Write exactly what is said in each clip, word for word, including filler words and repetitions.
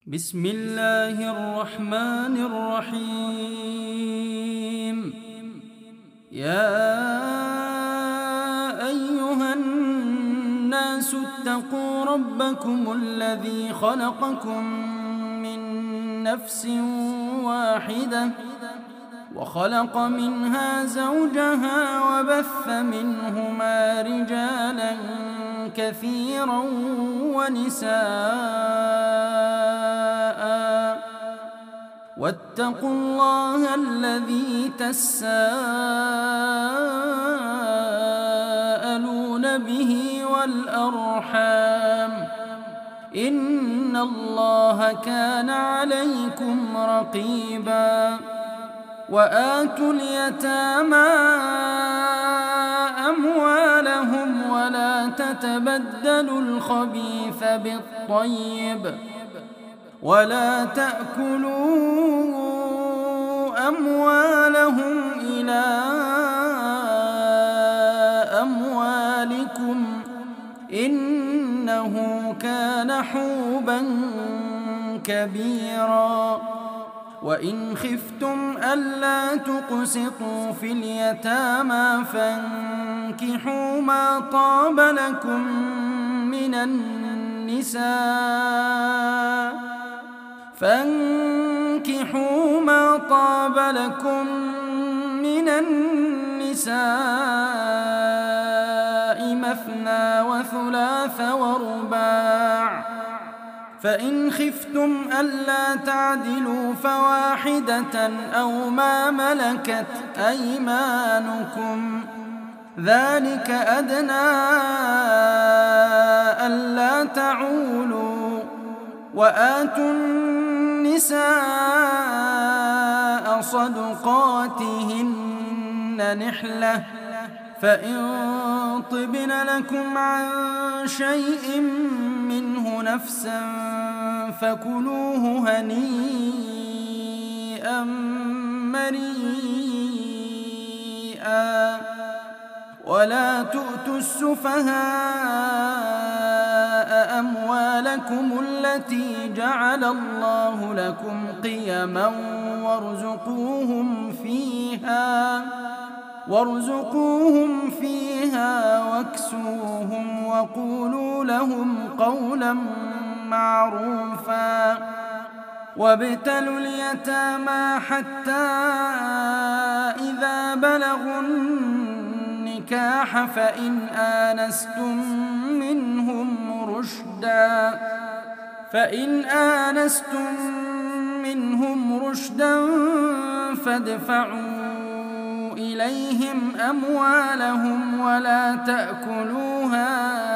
بسم الله الرحمن الرحيم. يا أيها الناس اتقوا ربكم الذي خلقكم من نفس واحدة وخلق منها زوجها وبث منهما رجالا كثيرا ونساء، واتقوا الله الذي تساءلون به والأرحام، إن الله كان عليكم رقيبا. وآتوا اليتامى أموالهم ولا تتبدلوا الخبيث بالطيب ولا تأكلوا أموالهم إلى أموالكم إنه كان حوبا كبيرا. وإن خفتم ألا تقسطوا في اليتامى فانكحوا ما طاب لكم من النساء فانكحوا ما طاب لكم من النساء مثنى وثلاث ورباع، فإن خفتم ألا تعدلوا فواحدة أو ما ملكت أيمانكم، ذلك أدنى ألا تعولوا. وآتوا النساء صدقاتهن نحلة، فإن طبن لكم عن شيء منه نفسا فكلوه هنيئا مريئا. ولا تؤتوا السفهاء أموالكم التي جعل الله لكم قيما وارزقوهم فيها وارزقوهم فيها واكسوهم وقولوا لهم قولا معروفا. وابتلوا اليتامى حتى إذا بلغوا النكاح فإن آنستم منهم رشدا فإن آنستم منهم رشدا فادفعوا إليهم أموالهم ولا تأكلوها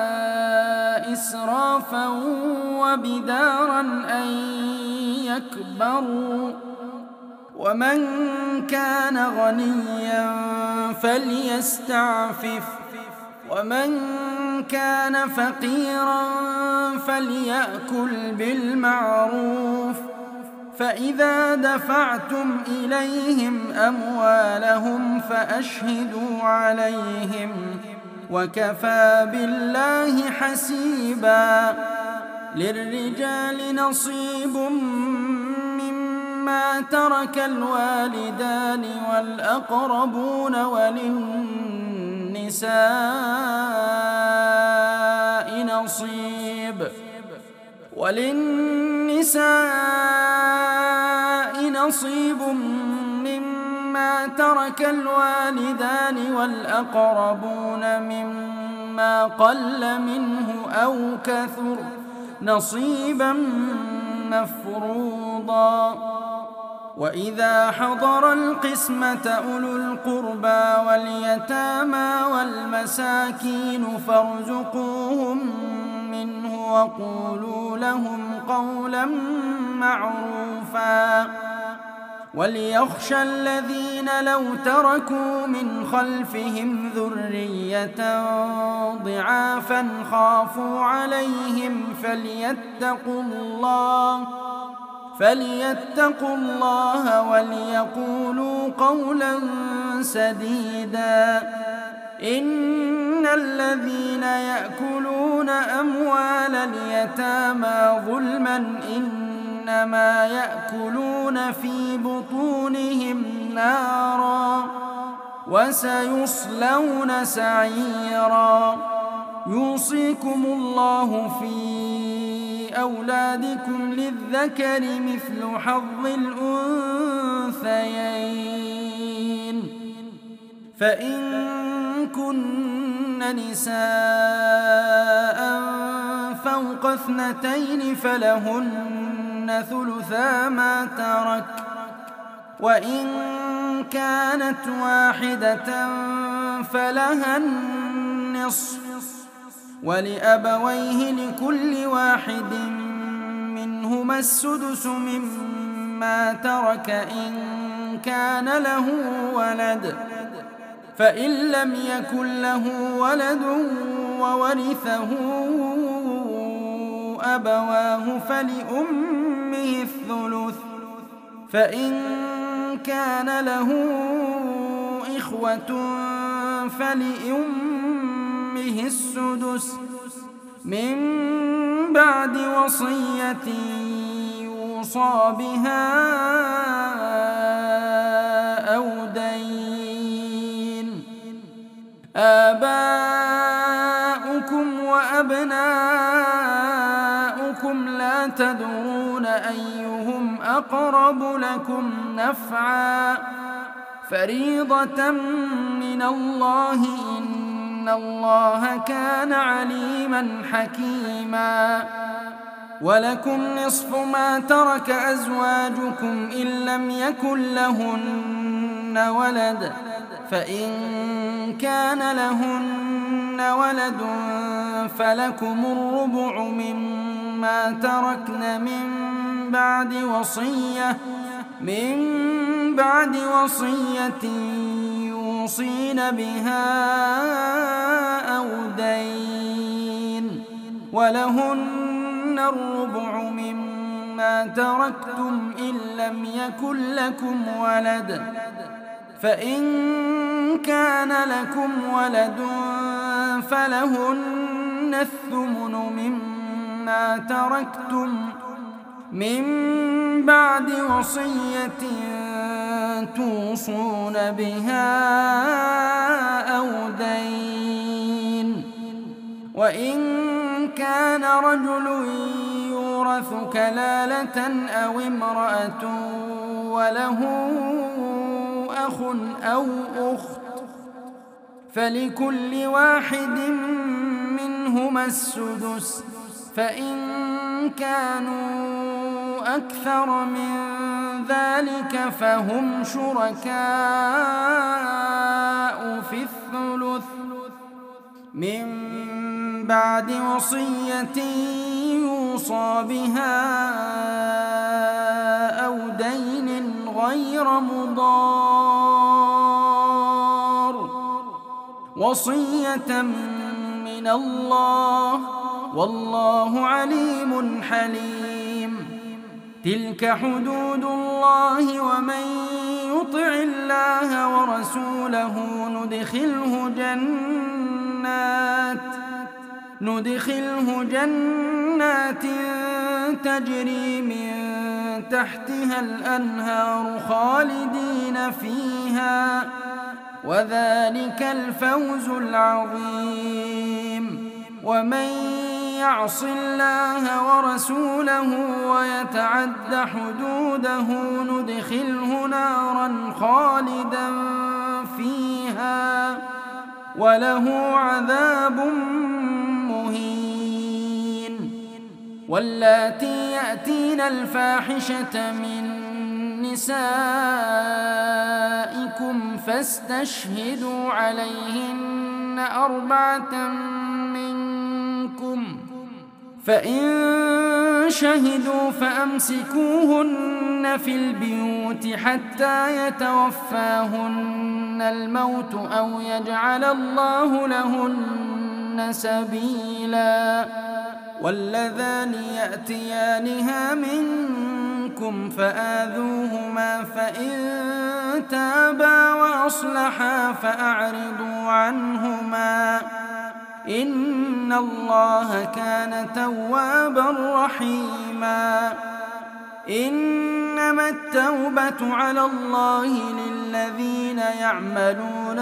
إسرافا وبدارا أن يكبروا. ومن كان غنيا فليستعفف ومن كان فقيرا فليأكل بالمعروف. فإذا دفعتم إليهم أموالهم فأشهدوا عليهم وكفى بالله حسيبا. للرجال نصيب مما ترك الوالدان والأقربون وللنساء نصيب وللنساء نصيب مما ترك الوالدان والأقربون مما قل منه أو كثر نصيبا مفروضا. وإذا حضر القسمة أولو القربى واليتامى والمساكين فارزقوهم منه وقولوا لهم قولا معروفا. وليخشى الذين لو تركوا من خلفهم ذرية ضعافا خافوا عليهم فليتقوا الله فليتقوا الله وليقولوا قولا سديدا. إن الذين يأكلون أموال اليتامى ظلما إن إنما يأكلون في بطونهم نارا وسيصلون سعيرا. يوصيكم الله في أولادكم للذكر مثل حظ الأنثيين، فإن كن نساء فوق اثنتين فلهن ثلثا ما ترك، وإن كانت واحدة فلها النصف، ولأبويه لكل واحد منهما السدس مما ترك إن كان له ولد، فإن لم يكن له ولد وورثه أبواه فلأمه الثلث، فإن كان له إخوة فلأمه السدس من بعد وصية يوصى بها أو دين. آباؤكم وأبناؤكم لا تدرون أيهم أقرب لكم نفعا، فريضة من الله، إن الله كان عليما حكيما. ولكم نصف ما ترك أزواجكم إن لم يكن لهن ولد، فإن كان لهن ولد فلكم الربع مما تركن من بعد وصية من بعد وصية يوصين بها أو دين، ولهن الربع مما تركتم إن لم يكن لكم ولد، فإن كان لكم ولد فلهن الثمن مما تركتم من بعد وصية توصون بها أو دين. وإن كان رجل يورث كلالة أو امرأة وله أخ أو أخت فلكل واحد منهما السدس، فإن كانوا أكثر من ذلك فهم شركاء في الثلث من بعد وصية يوصى بها أو دين غير مضار، وصية من الله، والله عليم حليم. تلك حدود الله، ومن يطع الله ورسوله ندخله جنات ندخله جنات تجري من تحتها الأنهار خالدين فيها، وذلك الفوز العظيم. ومن يعص الله ورسوله ويتعد حدوده ندخله نارا خالدا فيها وله عذاب مهين. واللاتي يأتين الفاحشة من نسائكم فاستشهدوا عليهن أربعة منكم، فإن شهدوا فأمسكوهن في البيوت حتى يتوفاهن الموت أو يجعل الله لهن سبيلا. واللذان يأتيانها منكم فآذوهما، فإن تابا وأصلحا فأعرضوا عنهما، إن الله كان توابا رحيما. إنما التوبة على الله للذين يعملون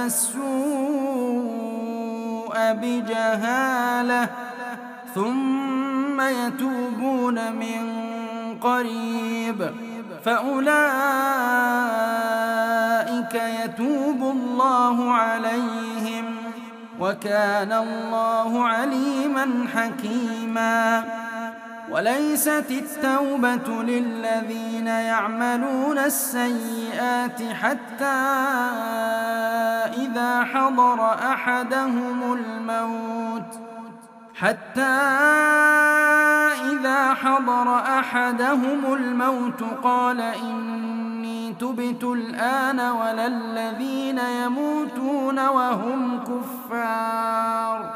السوء بجهالة ثم يتوبون من قريب فأولئك يتوب الله عليهم وكان الله عليما حكيما. وليست التوبة للذين يعملون السيئات حتى إذا حضر أحدهم الموت حتى إذا حضر أحدهم الموت قال إني تبت الآن ولا الذين يموتون وهم كفار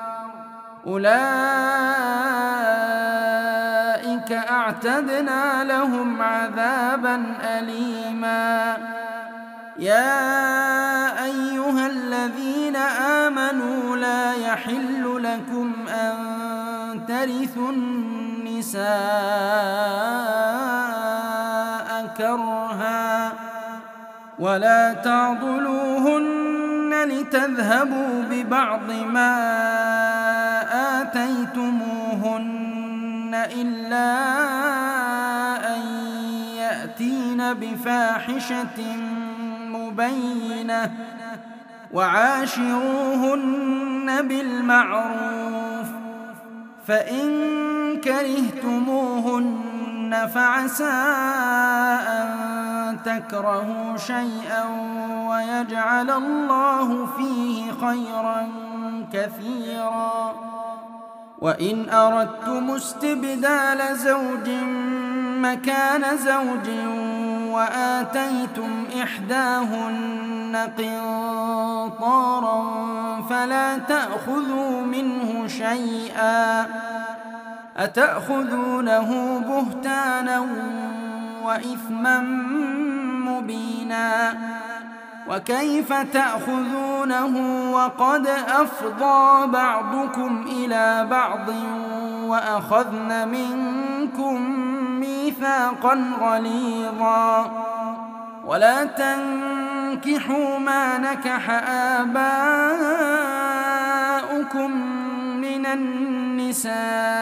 أولئك أعتدنا لهم عذابا أليما. يا أيها الذين آمنوا لا يحل لكم أن ترثوا النساء كرها ولا تعضلوهن لتذهبوا ببعض ما آتيتموهن إلا أن يأتين بفاحشة مبينة وعاشروهن بالمعروف فإن كرهتموهن فعسى أن تكرهوا شيئا ويجعل الله فيه خيرا كثيرا. وإن أردتم استبدال زوج مكان زوج وآتيتم إحداهن قنطارا فلا تأخذوا منه شيئا أتأخذونه بهتانا وإثما مبينا. وكيف تأخذونه وقد أفضى بعضكم إلى بعض وأخذن منكم ميثاقا غليظا. ولا تنكحوا ما نكح آباؤكم من النساء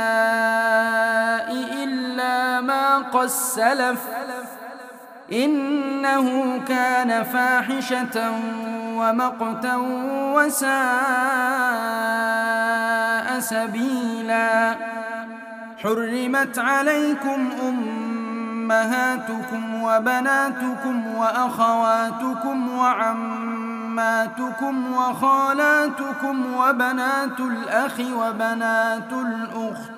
إلا ما قد سلف إنه كان فاحشة ومقتا وساء سبيلا. حرمت عليكم أمهاتكم وبناتكم وأخواتكم وعماتكم وخالاتكم وبنات الأخ وبنات الأخت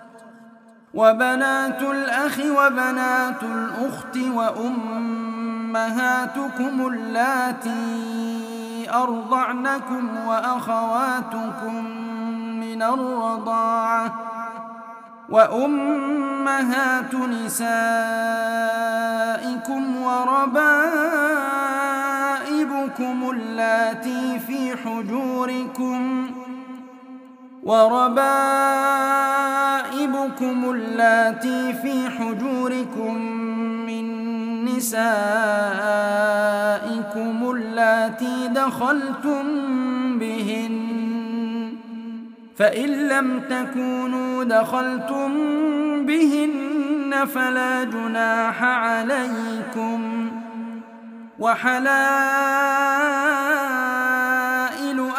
وبنات الأخ وبنات الأخت وأمهاتكم اللاتي أرضعنكم وأخواتكم من الرضاعة وأمهات نسائكم وربائبكم اللاتي في حجوركم وربائبكم اللاتي في حجوركم من نسائكم اللاتي دخلتم بهن فإن لم تكونوا دخلتم بهن فلا جناح عليكم. وحلائل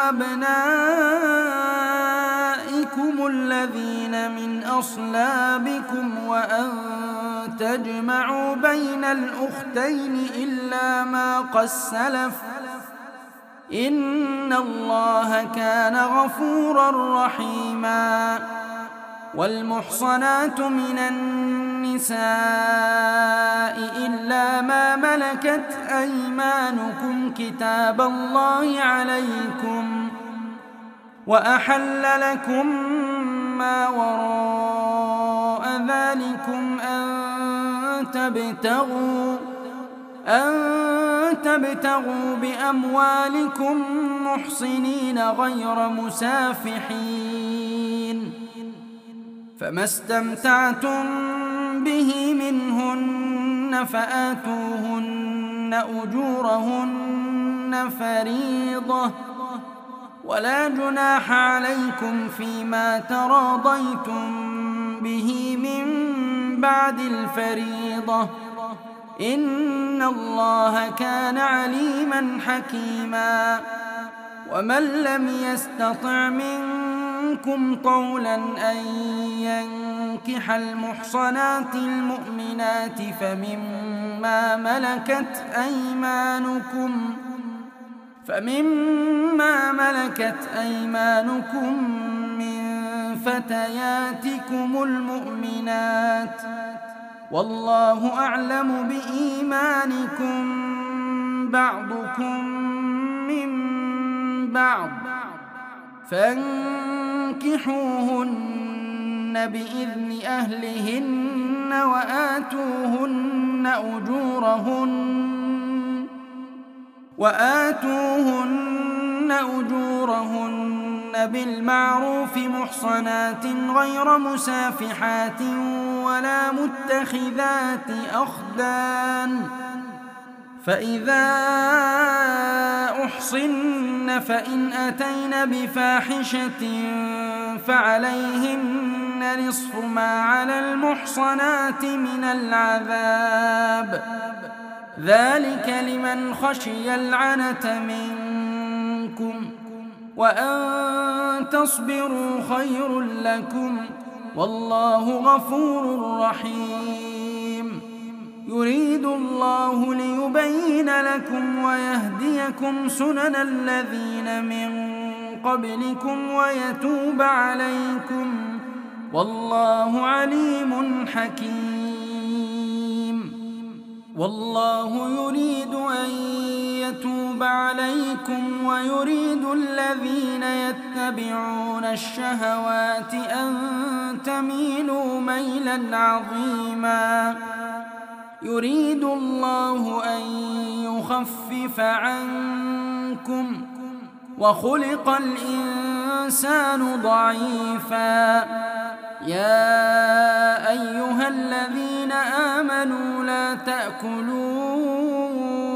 أبنائكم الذين من أصلابكم وأن تجمعوا بين الأختين إلا ما قد سلف إن الله كان غفورا رحيما. والمحصنات من النساء إلا ما ملكت أيمانكم كتاب الله عليكم وأحل لكم ما وراء ذلكم أن تبتغوا أن تبتغوا بأموالكم محصنين غير مسافحين فما استمتعتم به منهن فآتوهن أجورهن فريضة ولا جناح عليكم فيما تراضيتم به من بعد الفريضة إن الله كان عليما حكيما. ومن لم يستطع منكم طولا أن ينكح المحصنات المؤمنات فمما ملكت أيمانكم فمما ملكت أيمانكم من فتياتكم المؤمنات والله أعلم بإيمانكم بعضكم من بعض فانكحوهن بإذن أهلهن وآتوهن أجورهن وآتوهن أجورهن بالمعروف محصنات غير مسافحات ولا متخذات أخدان فإذا أحصن فإن أتين بفاحشة فعليهن نصف ما على المحصنات من العذاب ذلك لمن خشي العنة منكم وأن تصبروا خير لكم والله غفور رحيم. يريد الله ليبين لكم ويهديكم سنن الذين من قبلكم ويتوب عليكم والله عليم حكيم. والله يريد أن يتوب عليكم ويريد الذين يتبعون الشهوات أن تميلوا ميلا عظيما. يريد الله أن يخفف عنكم وخلق الإنسان ضعيفا. يا أيها الذين آمنوا لا تأكلوا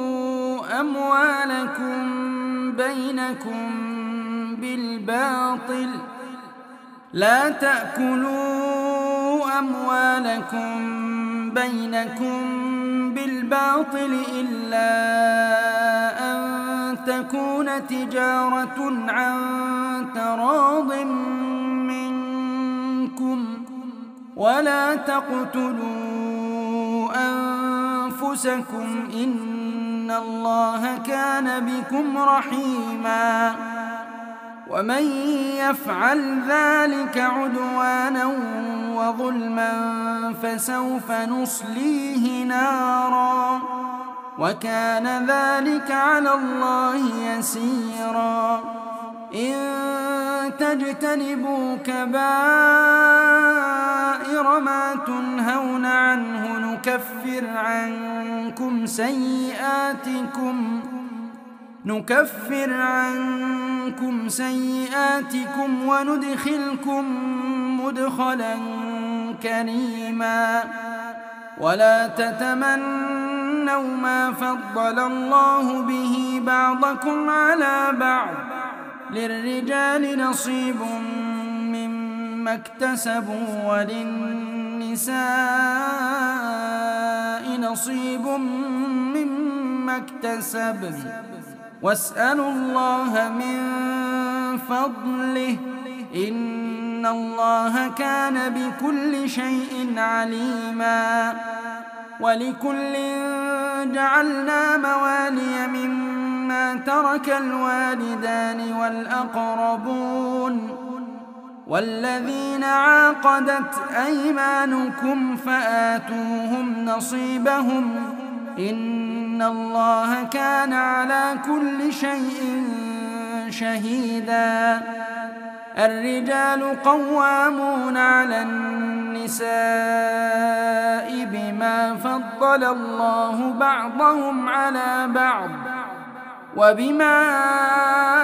أموالكم بينكم بالباطل لا تأكلوا أموالكم بينكم بالباطل إلا أن تكون تجارة عن تراض منكم ولا تقتلوا أنفسكم إن الله كان بكم رحيما. ومن يفعل ذلك عدوانا وظلما فسوف نصليه نارا وكان ذلك على الله يسيرا. إن تجتنبوا كبائر ما تنهون عنه نكفر عنكم سيئاتكم نكفر عنكم سيئاتكم وندخلكم مدخلا كريما. ولا تتمنوا ما فضل الله به بعضكم على بعض للرجال نصيب مما اكتسبوا وللنساء نصيب مما اكتسبن واسألوا الله من فضله إن الله كان بكل شيء عليما. ولكل جعلنا موالي مما ترك الوالدان والأقربون والذين عاقدت أيمانكم فآتوهم نصيبهم إن الله كان على كل شيء شهيدا. الرجال قوامون على النساء بما فضل الله بعضهم على بعض وبما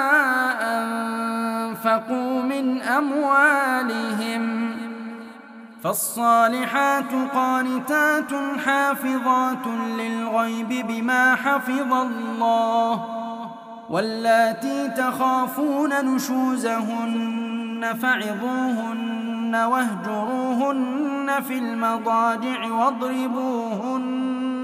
أنفقوا من أموالهم فالصالحات قانتات حافظات للغيب بما حفظ الله، واللاتي تخافون نشوزهن فعظوهن واهجروهن في المضاجع واضربوهن،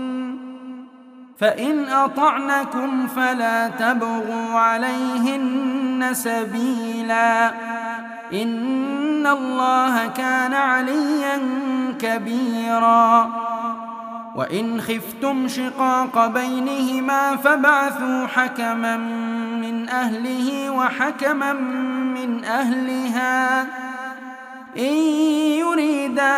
فإن أطعنكم فلا تبغوا عليهن سبيلا، إن الله كان عليا كبيرا. وإن خفتم شقاق بينهما فابعثوا حكما من أهله وحكما من أهلها إن يريدا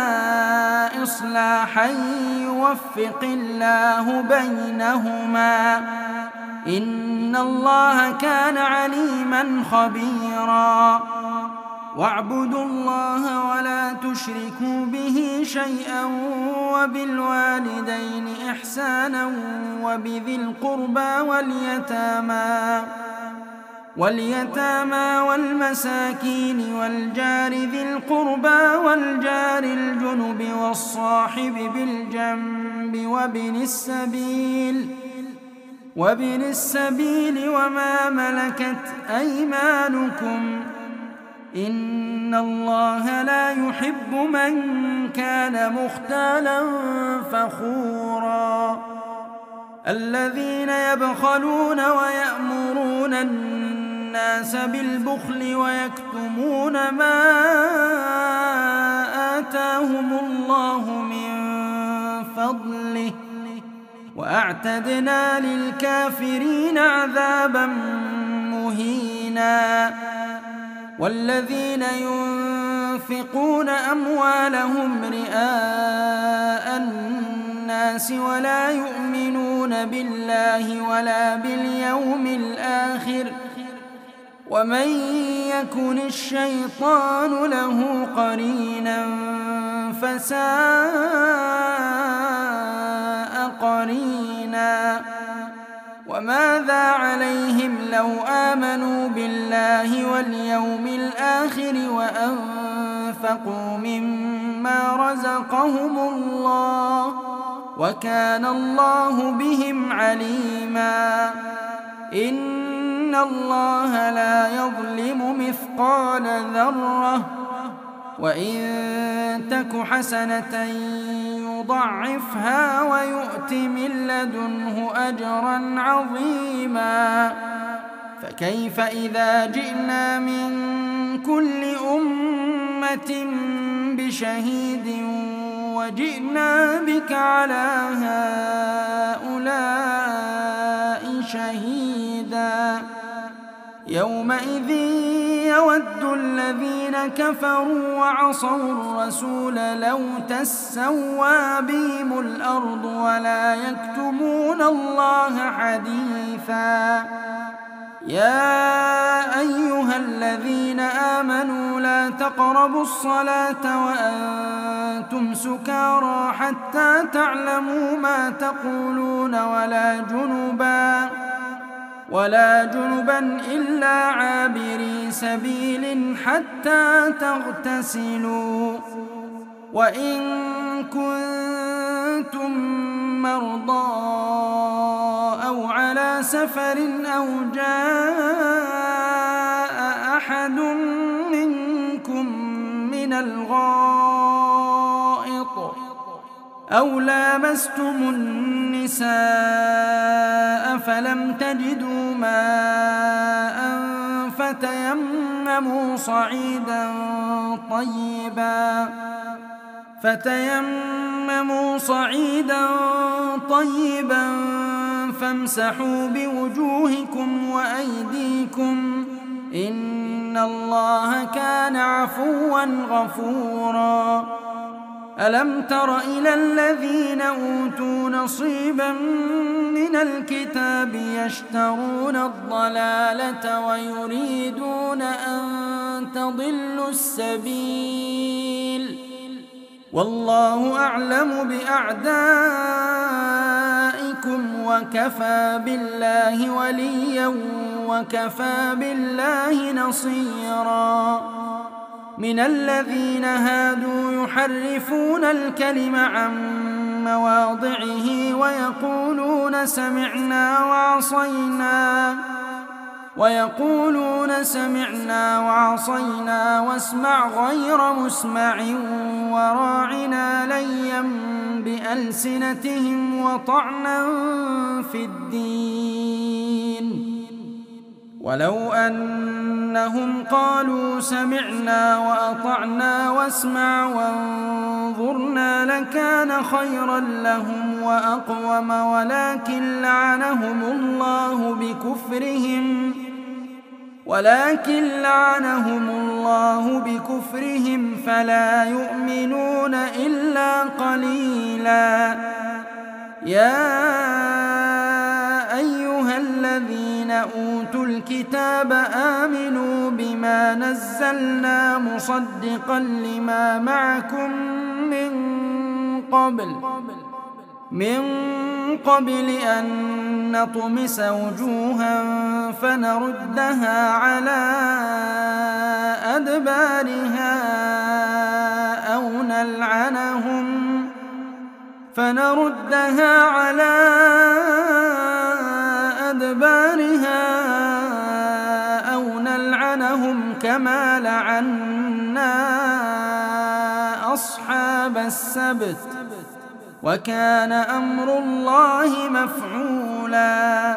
إصلاحا يوفق الله بينهما، إن الله كان عليما خبيرا. واعبدوا الله ولا تشركوا به شيئا وبالوالدين إحسانا وبذي القربى واليتامى واليتامى والمساكين والجار ذي القربى والجار الجنب والصاحب بالجنب وابن السبيل وابن السبيل وما ملكت أيمانكم، إن الله لا يحب من كان مختالا فخورا. الذين يبخلون ويأمرون الناس بالبخل ويكتمون ما آتاهم الله من فضله، وأعتدنا للكافرين عذابا مهينا. والذين ينفقون أموالهم رئاء الناس ولا يؤمنون بالله ولا باليوم الآخر، ومن يكن الشيطان له قرينا فساء قرينا. وماذا عليهم لو آمنوا بالله واليوم الآخر وأنفقوا مما رزقهم الله، وكان الله بهم عليما. إن الله لا يظلم مثقال ذرة، وإن تك حسنة يضعفها ويؤت من لدنه أجرا عظيما. فكيف إذا جئنا من كل أمة بشهيد وجئنا بك على هؤلاء شهيدا، يومئذ يود الذين كفروا وعصوا الرسول لو تسوى بهم الأرض ولا يكتمون الله حديثا. يا أيها الذين آمنوا لا تقربوا الصلاة وأنتم سكارى حتى تعلموا ما تقولون ولا جنبا ولا جنبا إلا عابري سبيل حتى تغتسلوا، وإن كنتم مرضى أو على سفر أو جاء أحد منكم من الغائط أو لامستم النساء فلم تجدوا ماء فتيمموا صعيدا طيبا فتيمموا صعيدا طيبا فامسحوا بوجوهكم وأيديكم، إن الله كان عفوا غفورا. ألم تر إلى الذين أوتوا نصيبا من الكتاب يشترون الضلالة ويريدون أن تضلوا السبيل، والله أعلم بأعدائكم وكفى بالله وليا وكفى بالله نصيرا. من الذين هادوا يحرفون الكلم عن مواضعه ويقولون سمعنا وعصينا ويقولون سمعنا وعصينا واسمع غير مسمع وراعنا ليا بألسنتهم وطعنا في الدين. ولو أنهم قالوا سمعنا وأطعنا واسمع وانظرنا لكان خيرا لهم وأقوم، ولكن لعنهم الله بكفرهم ولكن لعنهم الله بكفرهم فلا يؤمنون إلا قليلا. يا أيها الذين أوتوا الكتاب آمنوا بما نزلنا مصدقا لما معكم من قبل من قبل أن نطمس وجوها فنردها على أدبارها أو نلعنهم فنردها على أدبارها أو نلعنهم كما لعنا أصحاب السبت وكان أمر الله مفعولا.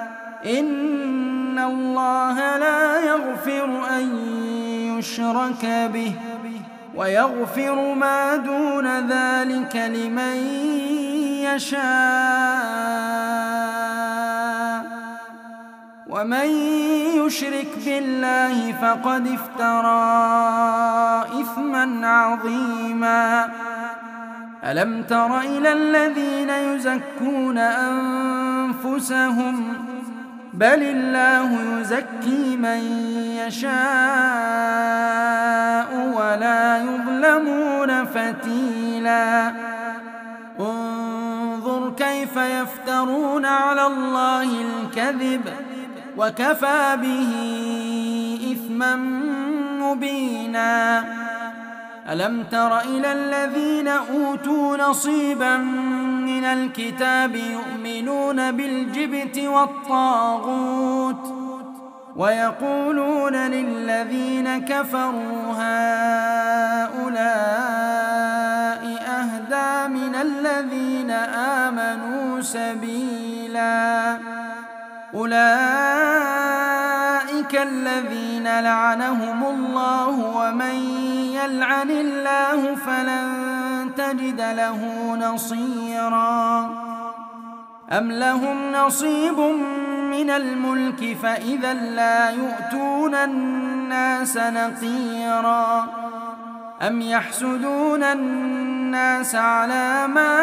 إن الله لا يغفر أن يشرك به ويغفر ما دون ذلك لمن يشاء، ومن يشرك بالله فقد افترى إثما عظيما. ألم تر إلى الذين يزكون أنفسهم بل الله يزكي من يشاء ولا يظلمون فتيلا. انظر كيف يفترون على الله الكذب وكفى به إثما مبينا. ألم تر إلى الذين أوتوا نصيبا من الكتاب يؤمنون بالجبت والطاغوت ويقولون للذين كفروا هؤلاء أهدى من الذين آمنوا سبيلا. أولئك الذين لعنهم الله ومن يلعن الله فلن تجد له نصيرا. أم لهم نصيب من الملك فإذا لا يؤتون الناس نقيرا. أم يحسدون الناس على ما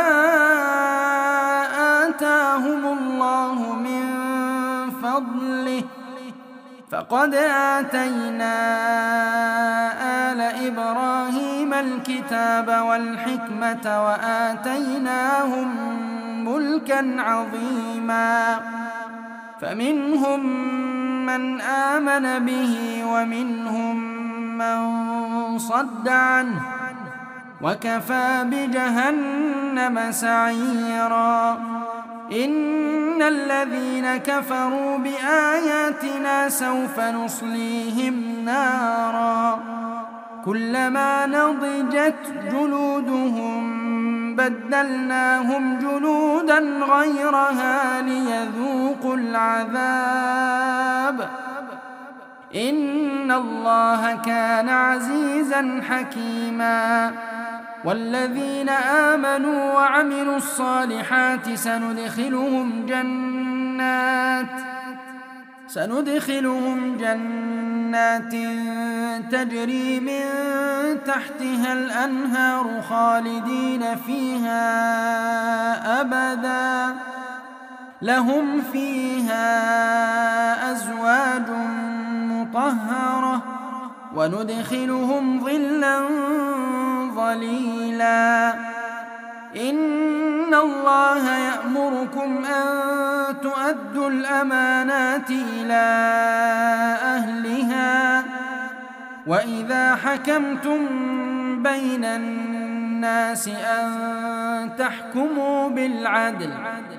آتاهم الله من فضله فقد آتينا آل إبراهيم الكتاب والحكمة وآتيناهم ملكا عظيما. فمنهم من آمن به ومنهم من صد عنه وكفى بجهنم سعيرا. إن الذين كفروا بآياتنا سوف نصليهم نارا كلما نضجت جلودهم بدلناهم جلودا غيرها ليذوقوا العذاب. إن الله كان عزيزا حكيما. والذين آمنوا وعملوا الصالحات سندخلهم جنات سندخلهم جنات تجري من تحتها الأنهار خالدين فيها أبدا لهم فيها أزواج مطهرة وندخلهم ظلا ظليلا. إن الله يأمركم أن تؤدوا الأمانات إلى أهلها وإذا حكمتم بين الناس أن تحكموا بالعدل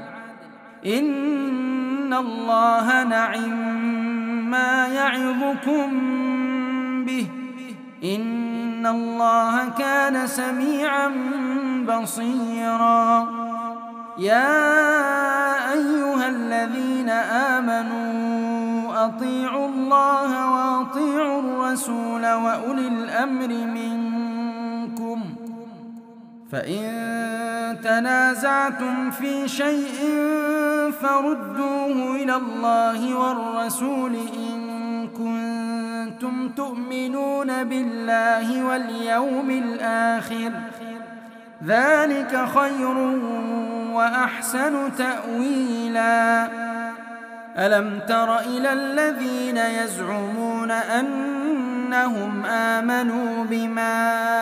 إن الله نعم-ما يعظكم به إن الله كان سميعا بصيرا. يا أيها الذين آمنوا أطيعوا الله وأطيعوا الرسول وأولي الأمر منكم فإن تنازعتم في شيء فردوه إلى الله والرسول إن كنتم تؤمنون بالله واليوم الآخر ذلك خير وأحسن تأويلا. ألم تر إلى الذين يزعمون أنهم آمنوا بما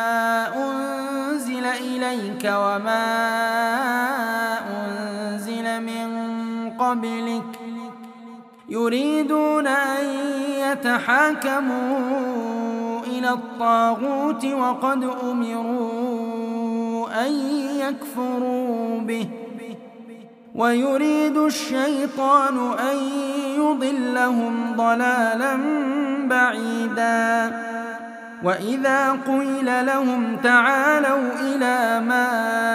أنزل إليك وما أنزل من قبلك يريدون أن يتحاكموا إلى الطاغوت وقد أمروا أن يكفروا به ويريد الشيطان أن يضلهم ضلالا بعيدا. وإذا قيل لهم تعالوا إلى ما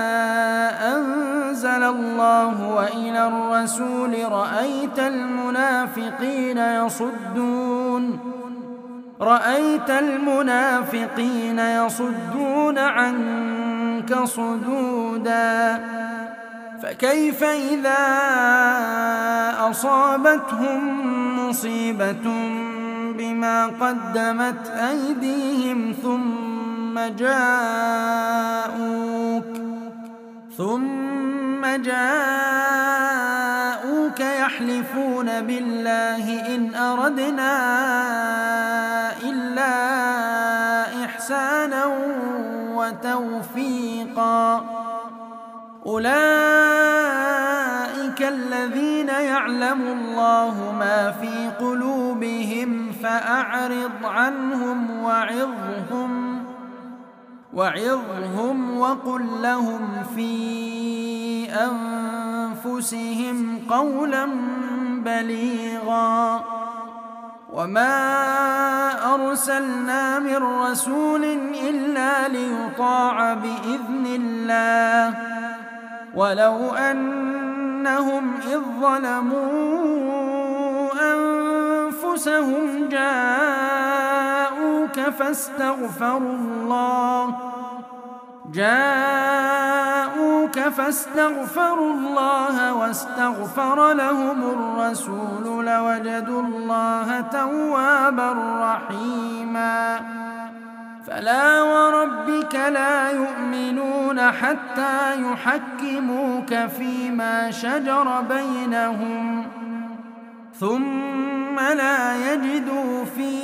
أنزل الله وإلى الرسول رأيت المنافقين يصدون رأيت المنافقين يصدون عنك صدودا. فكيف إذا أصابتهم مصيبة بما قدمت أيديهم ثم جاءوك ثم جاءوك يحلفون بالله إن أردنا إلا إحسانا وتوفيقا أولئك الذين يعلم الله ما في قلوبهم فأعرض عنهم وعظهم وعظهم وقل لهم في أنفسهم قولا بليغا. وما أرسلنا من رسول إلا ليطاع بإذن الله ولو أنهم إذ ظلموا أنفسهم جاءوك فاستغفروا الله جاءوك فاستغفروا الله واستغفر لهم الرسول لوجدوا الله توابا رحيما. فلا وربك لا يؤمنون حتى يحكموك فيما شجر بينهم ثم لا يجدوا في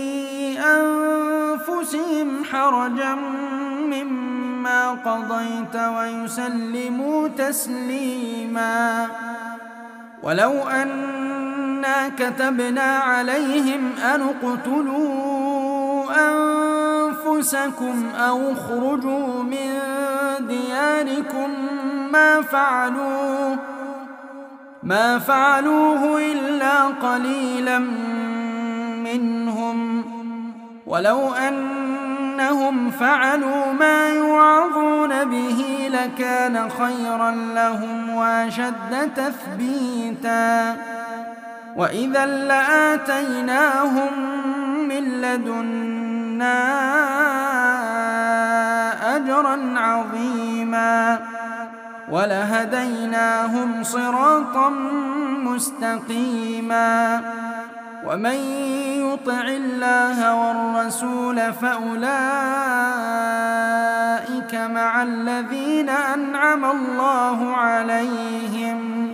أنفسهم حرجا مما قضيت ويسلموا تسليما. ولو أنا كتبنا عليهم أن اقتلوا أنفسكم أو اخرجوا من دياركم ما فعلوه ما فعلوه إلا قليلا منهم ولو أنهم فعلوا ما يوعظون به لكان خيرا لهم وأشد تثبيتا. وإذا لآتيناهم من لدنا أجرا عظيما ولهديناهم صراطا مستقيما. ومن يطع الله والرسول فأولئك مع الذين أنعم الله عليهم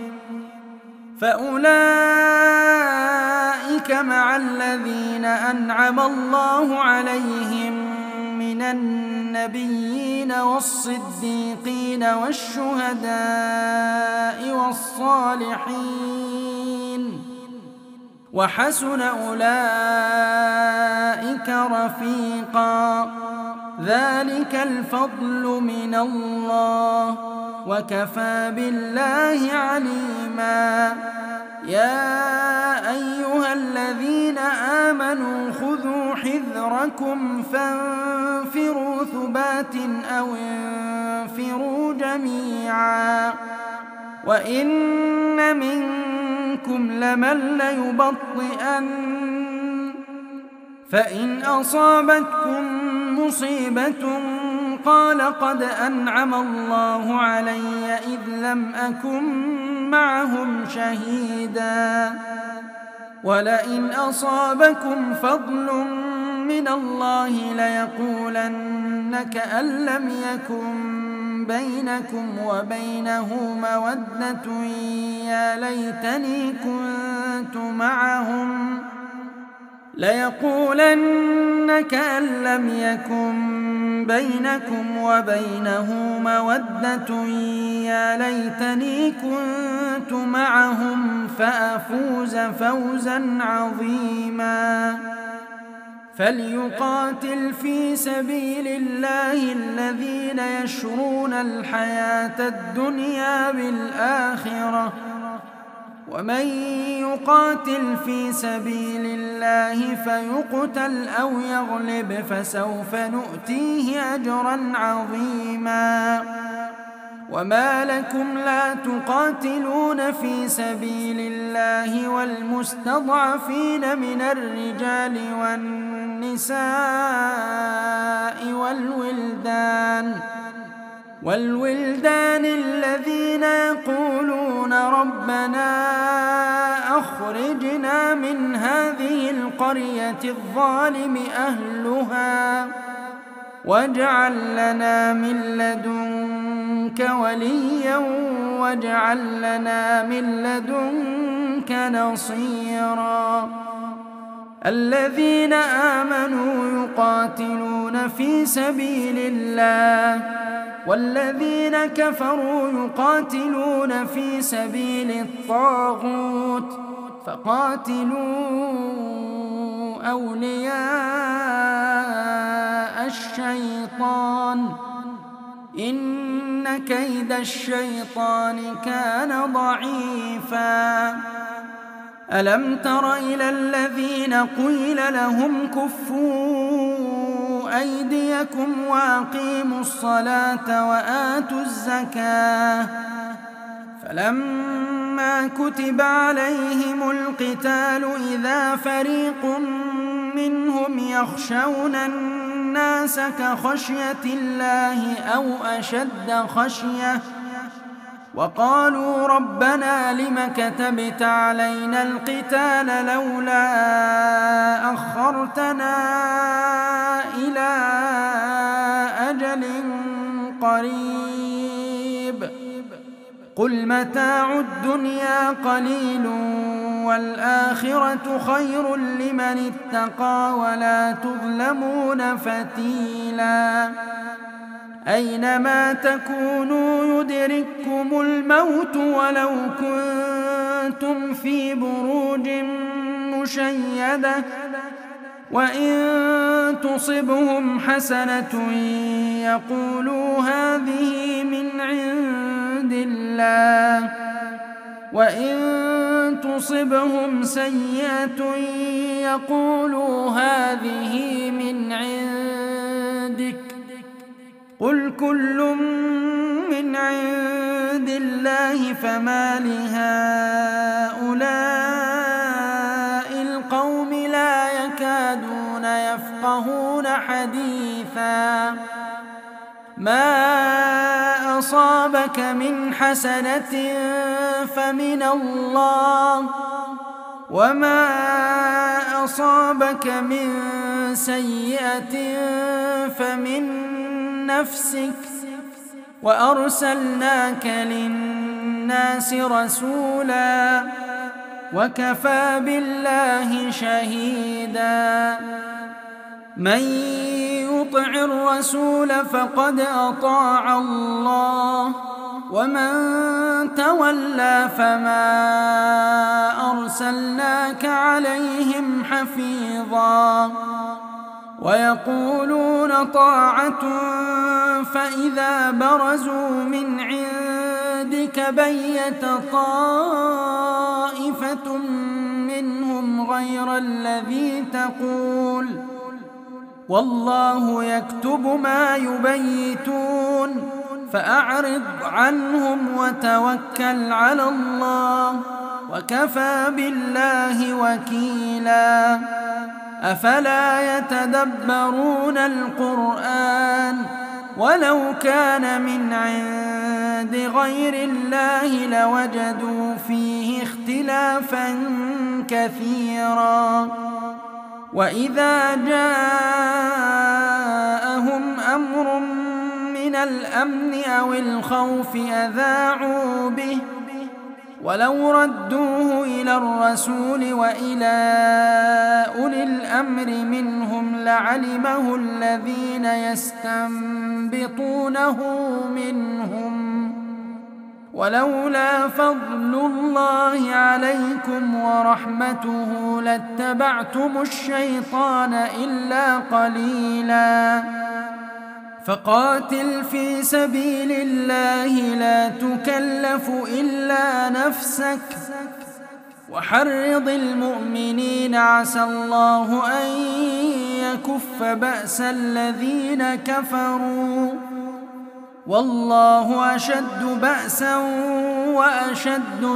فأولئك مع الذين أنعم الله عليهم من النبيين والصديقين والشهداء والصالحين وحسن أولئك رفيقا. ذلك الفضل من الله وكفى بالله عليما. يا أيها الذين آمنوا خذوا حذركم فانفروا ثبات أو انفروا جميعا. وإن منكم لمن ليبطئن فإن أصابتكم مصيبة قال قد أنعم الله علي إذ لم أكن معهم شهيدا. ولئن أصابكم فضل من الله ليقولن كأن لم يكن بينكم وبينه مودة يا ليتني كنت معهم ليقولن كأن لم يكن بينكم وبينه مودة يا ليتني كنت معهم فأفوز فوزا عظيما. فليقاتل في سبيل الله الذين يشرون الحياة الدنيا بالآخرة ومن يقاتل في سبيل الله فيقتل أو يغلب فسوف نؤتيه أجرا عظيما. وما لكم لا تقاتلون في سبيل الله والمستضعفين من الرجال والنساء والولدان والولدان الذين يقولون ربنا أخرجنا من هذه القرية الظالم أهلها واجعل لنا من لدنك وليا واجعل لنا من لدنك نصيرا. الذين آمنوا يقاتلون في سبيل الله والذين كفروا يقاتلون في سبيل الطاغوت فقاتلوا أولياء الشيطان إن كيد الشيطان كان ضعيفا. ألم تر إلى الذين قيل لهم كفوا أيديكم وأقيموا الصلاة وآتوا الزكاة فلما كتب عليهم القتال إذا فريق منهم يخشون الناس كخشية الله أو أشد خشية وقالوا ربنا لم كتبت علينا القتال لولا أخرتنا إلى أجل قريب قل متاع الدنيا قليل والآخرة خير لمن اتقى ولا تظلمون فتيلا. أينما تكونوا يدرككم الموت ولو كنتم في بروج مشيدة وإن تصبهم حسنة يقولوا هذه من عند الله وإن تصبهم سيئة يقولوا هذه من عندك قل كل من عند الله فما لهؤلاء القوم لا يكادون يفقهون حديثا. ما أصابك من حسنة فمن الله وما أصابك من سيئة فمن نفسك وأرسلناك للناس رسولا وكفى بالله شهيدا. من يطع الرسول فقد أطاع الله ومن تولى فما أرسلناك أرسلناك عليهم حفيظا ويقولون طاعة فإذا برزوا من عندك بيت طائفة منهم غير الذي تقول والله يكتب ما يبيتون فأعرض عنهم وتوكل على الله وكفى بالله وكيلا أفلا يتدبرون القرآن ولو كان من عند غير الله لوجدوا فيه اختلافا كثيرا وإذا جاءهم أمر من الأمن أو الخوف أذاعوا به ولو ردوه إلى الرسول وإلى أولي الأمر منهم لعلمه الذين يستنبطونه منهم ولولا فضل الله عليكم ورحمته لاتبعتم الشيطان إلا قليلا فقاتل في سبيل الله لا تكلف إلا نفسك وحرض المؤمنين عسى الله أن يكف بأس الذين كفروا والله أشد بأسا وأشد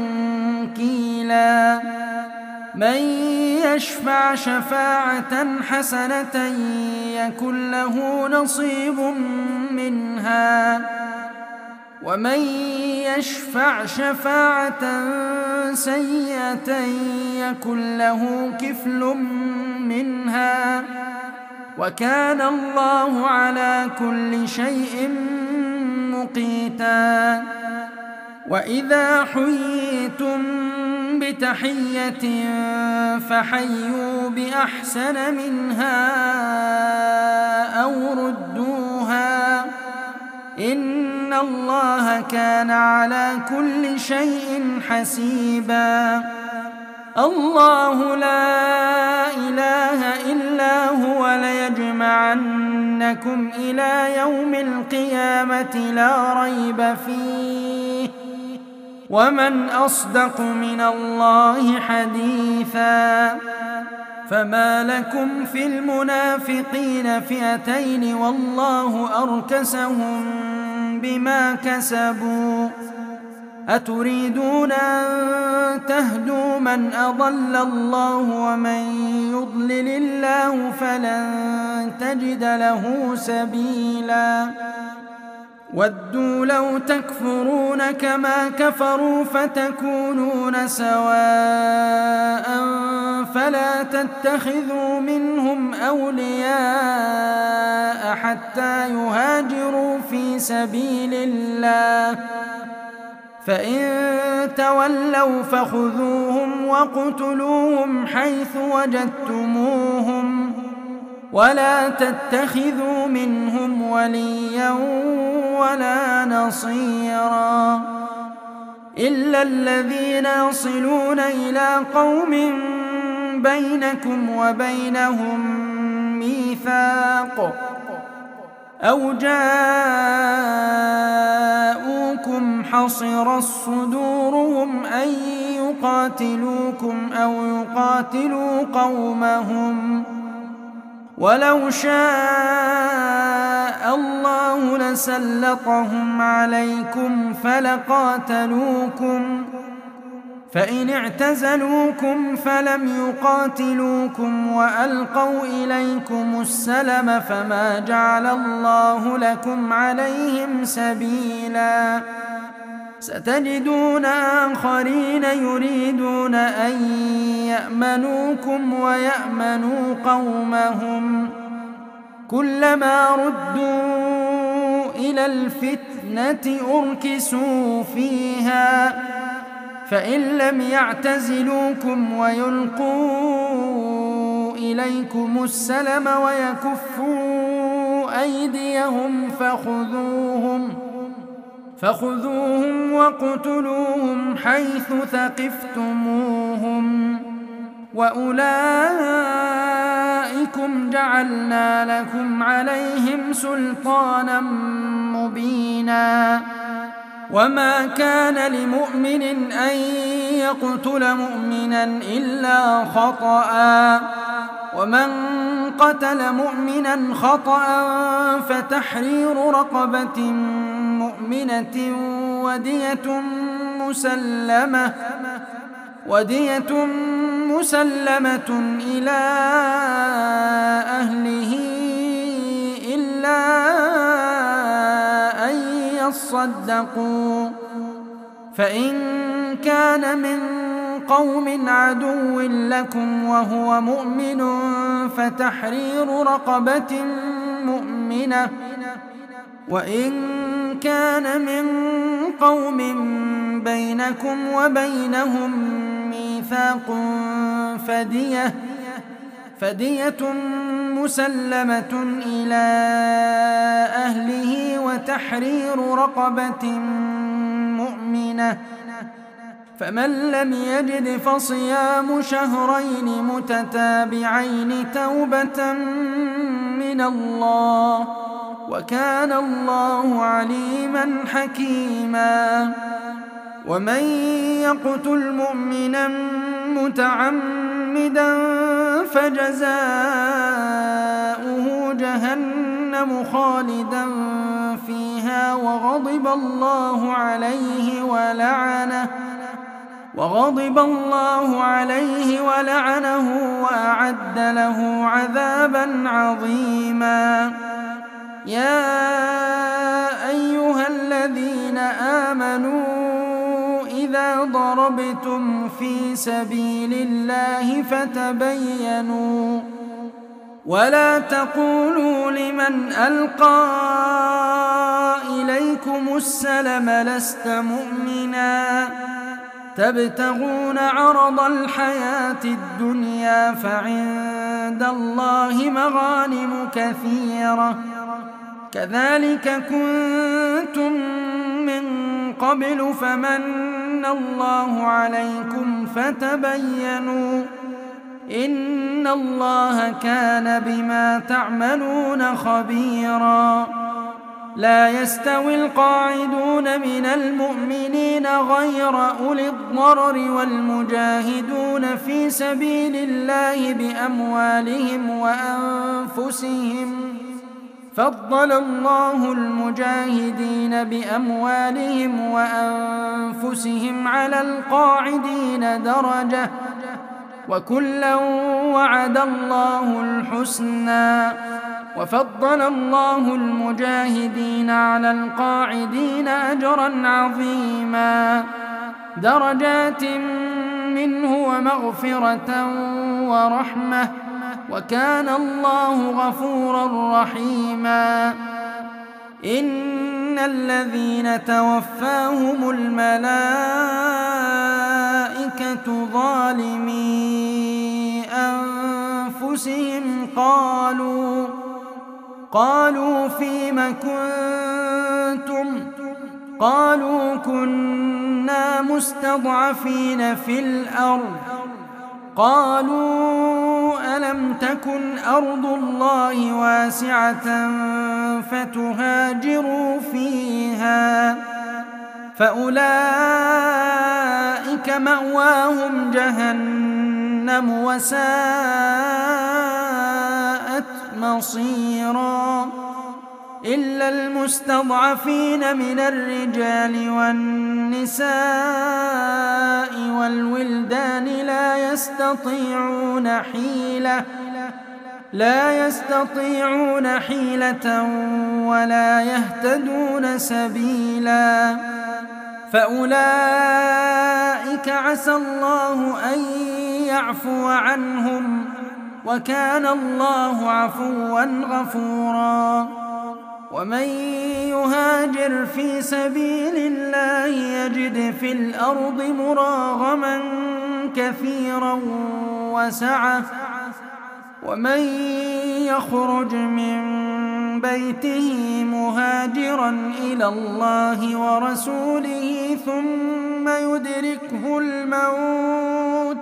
تنكيلا من يشفع شفاعة حسنة يكن له نصيب منها ومن يشفع شفاعة سيئة يكن له كفل منها وكان الله على كل شيء مقيتا وإذا حييتم بتحية فحيوا بأحسن منها أو ردوها إن الله كان على كل شيء حسيبا الله لا إله إلا هو ليجمعنكم إلى يوم القيامة لا ريب فيه ومن أصدق من الله حديثا فما لكم في المنافقين فئتين والله أركسهم بما كسبوا أتريدون أن تهدوا من أضل الله ومن يضلل الله فلن تجد له سبيلا ودوا لو تكفرون كما كفروا فتكونون سواء فلا تتخذوا منهم أولياء حتى يهاجروا في سبيل الله فإن تولوا فخذوهم وقتلوهم حيث وجدتموهم ولا تتخذوا منهم وليا ولا نصيرا إلا الذين يصلون إلى قوم بينكم وبينهم ميثاق أو جاءوكم حصرت صدورهم أن يقاتلوكم أو يقاتلوا قومهم ولو شاء الله لسلطهم عليكم فلقاتلوكم فإن اعتزلوكم فلم يقاتلوكم وألقوا إليكم السلم فما جعل الله لكم عليهم سبيلا ستجدون آخرين يريدون أن يأمنوكم ويأمنوا قومهم كلما ردوا إلى الفتنة أركسوا فيها فإن لم يعتزلوكم ويلقوا إليكم السلم ويكفوا أيديهم فخذوهم فخذوهم واقتلوهم حيث ثقفتموهم وأولئكم جعلنا لكم عليهم سلطانا مبينا وما كان لمؤمن أن يقتل مؤمنا إلا خطأ ومن قتل مؤمنا خطأ فتحرير رقبة مؤمنة ودية مسلمة ودية مسلمة إلى أهله إلا أن يصدقوا فإن كان من قوم عدو لكم وهو مؤمن فتحرير رقبة مؤمنة وإن كان من قوم بينكم وبينهم ميثاق فدية فدية مسلمة إلى أهله وتحرير رقبة مؤمنة فمن لم يجد فصيام شهرين متتابعين توبة من الله وكان الله عليما حكيما ومن يقتل مؤمنا متعمدا فجزاؤه جهنم خالدا فيها وغضب الله عليه ولعنه وغضب الله عليه ولعنه وأعد له عذابا عظيما يا أيها الذين آمنوا إذا ضربتم في سبيل الله فتبينوا ولا تقولوا لمن ألقى إليكم السلم لست مؤمنا تبتغون عرض الحياة الدنيا فعند الله مغانم كثيرة كذلك كنتم من قبل فمن الله عليكم فتبينوا إن الله كان بما تعملون خبيرا لا يستوي القاعدون من المؤمنين غير أولي الضرر والمجاهدون في سبيل الله بأموالهم وأنفسهم فضل الله المجاهدين بأموالهم وأنفسهم على القاعدين درجة وكلا وعد الله الحسنى وفضل الله المجاهدين على القاعدين أجرا عظيما درجات منه ومغفرة ورحمة وكان الله غفورا رحيما إن الذين توفاهم الملائكة ظالمي أنفسهم قالوا قالوا فيم كنتم قالوا كنا مستضعفين في الأرض قالوا ألم تكن أرض الله واسعة فتهاجروا فيها فأولئك مأواهم جهنم وساءت مصيرا إلا المستضعفين من الرجال والنساء والولدان لا يستطيعون حيلة لا يستطيعون حيلة ولا يهتدون سبيلا فأولئك عسى الله أن يعفو عنهم وكان الله عفوا غفورا ومن يهاجر في سبيل الله يجد في الأرض مراغما كثيرا وسعة ومن يخرج من بيته مهاجرا إلى الله ورسوله ثم يدركه الموت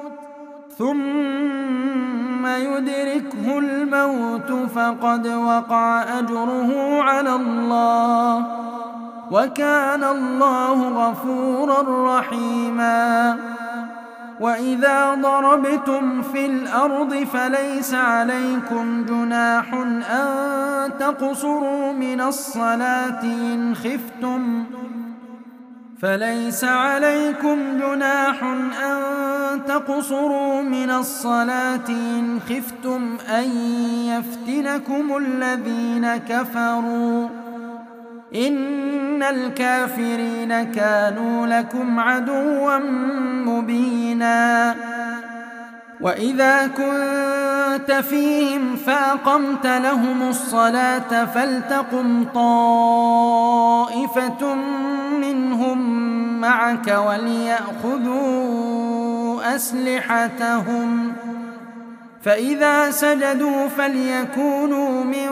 ثم يدركه الموت فقد وقع أجره على الله وكان الله غفورا رحيما. وإذا ضربتم في الأرض فليس عليكم جناح أن تقصروا من الصلاة إن خفتم فليس عليكم جناح أن تقصروا من الصلاة إن خفتم أن يفتنكم الذين كفروا إن الكافرين كانوا لكم عدوا مبينا. وإذا كنت فيهم فأقمت لهم الصلاة فلتقم طائفة منهم معك وليأخذوا أسلحتهم فإذا سجدوا فليكونوا من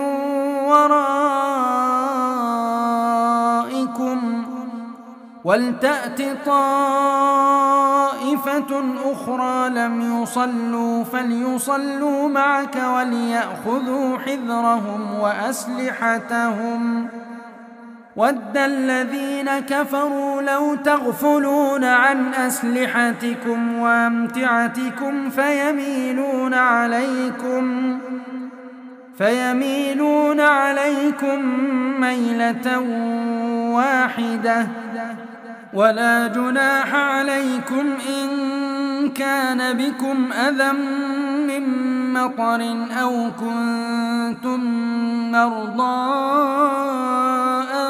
ورائكم ولتأت طائفة أخرى لم يصلوا فليصلوا معك وليأخذوا حذرهم وأسلحتهم ود الذين كفروا لو تغفلون عن أسلحتكم وأمتعتكم فيميلون عليكم فيميلون عليكم ميلة واحدة ولا جناح عليكم إن كان بكم أذى من مطر أو كنتم مرضى أن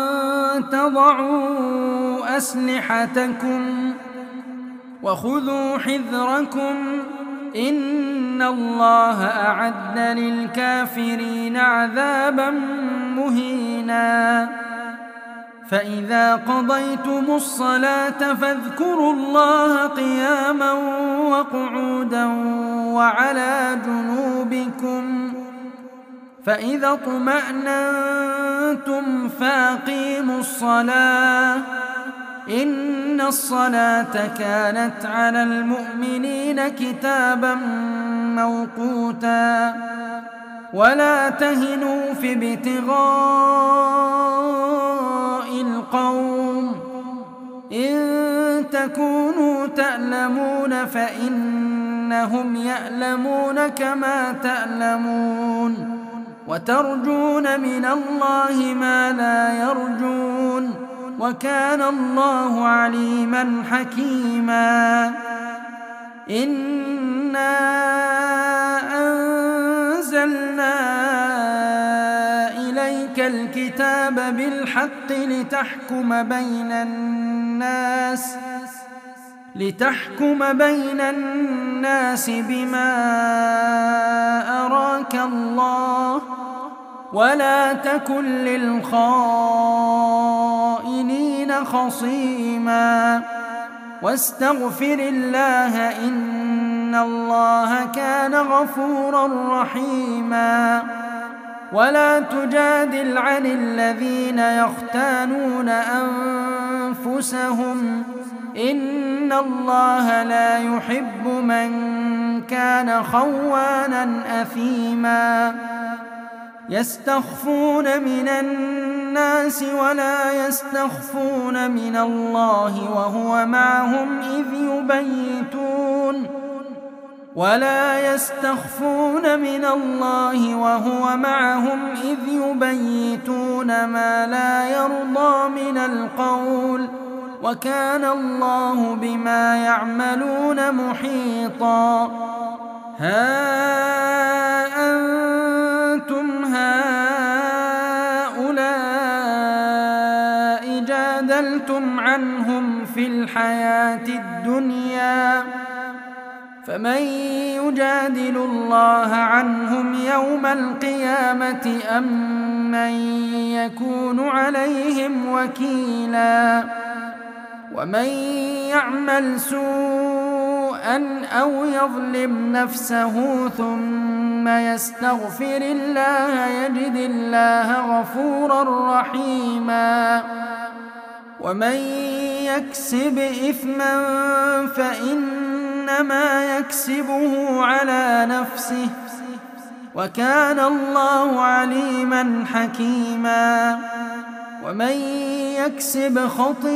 تضعوا أسلحتكم وخذوا حذركم إن الله أعد للكافرين عذابا مهينا. فإذا قضيتم الصلاة فاذكروا الله قياما وقعودا وعلى جنوبكم فإذا اطمأننتم فأقيموا الصلاة إن الصلاة كانت على المؤمنين كتابا موقوتا. ولا تهنوا في ابتغاء القوم إن تكونوا تألمون فإنهم يألمون كما تألمون وترجون من الله ما لا يرجون وكان الله عليما حكيما. إنا أنزلنا إليك الكتاب بالحق لتحكم بين الناس لتحكم بين الناس بما أراك الله ولا تكن للخائنين خصيما واستغفر الله إن الله كان غفورا رحيما. ولا تجادل عن الذين يختانون أنفسهم إن الله لا يحب من كان خوانا أثيما. يستخفون من الناس ولا يستخفون من الله وهو معهم إذ يبيتون ولا يستخفون من الله وهو معهم إذ يبيتون ما لا يرضى من القول وكان الله بما يعملون محيطا. ها أنتم هؤلاء جادلتم عنهم في الحياة الدنيا فمن يجادل الله عنهم يوم القيامة أم من يكون عليهم وكيلا. ومن يعمل سوءا أو يظلم نفسه ثم ثم يستغفر الله يجد الله غفورا رحيما ومن يكسب إثما فإنما يكسبه على نفسه وكان الله عليما حكيما ومن يكسب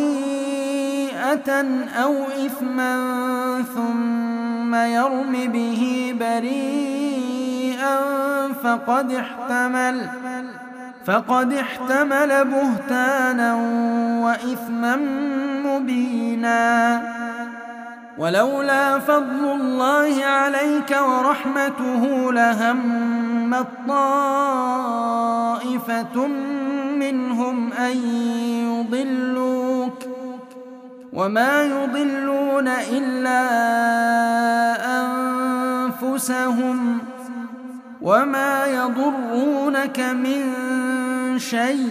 خطيئة أو إثما ثم يرم به بريئا فقد احتمل فقد احتمل بهتانا وإثما مبينا ولولا فضل الله عليك ورحمته لهمت طائفة منهم أن يضلوك وما يضلون إلا أنفسهم وما يضرونك من شيء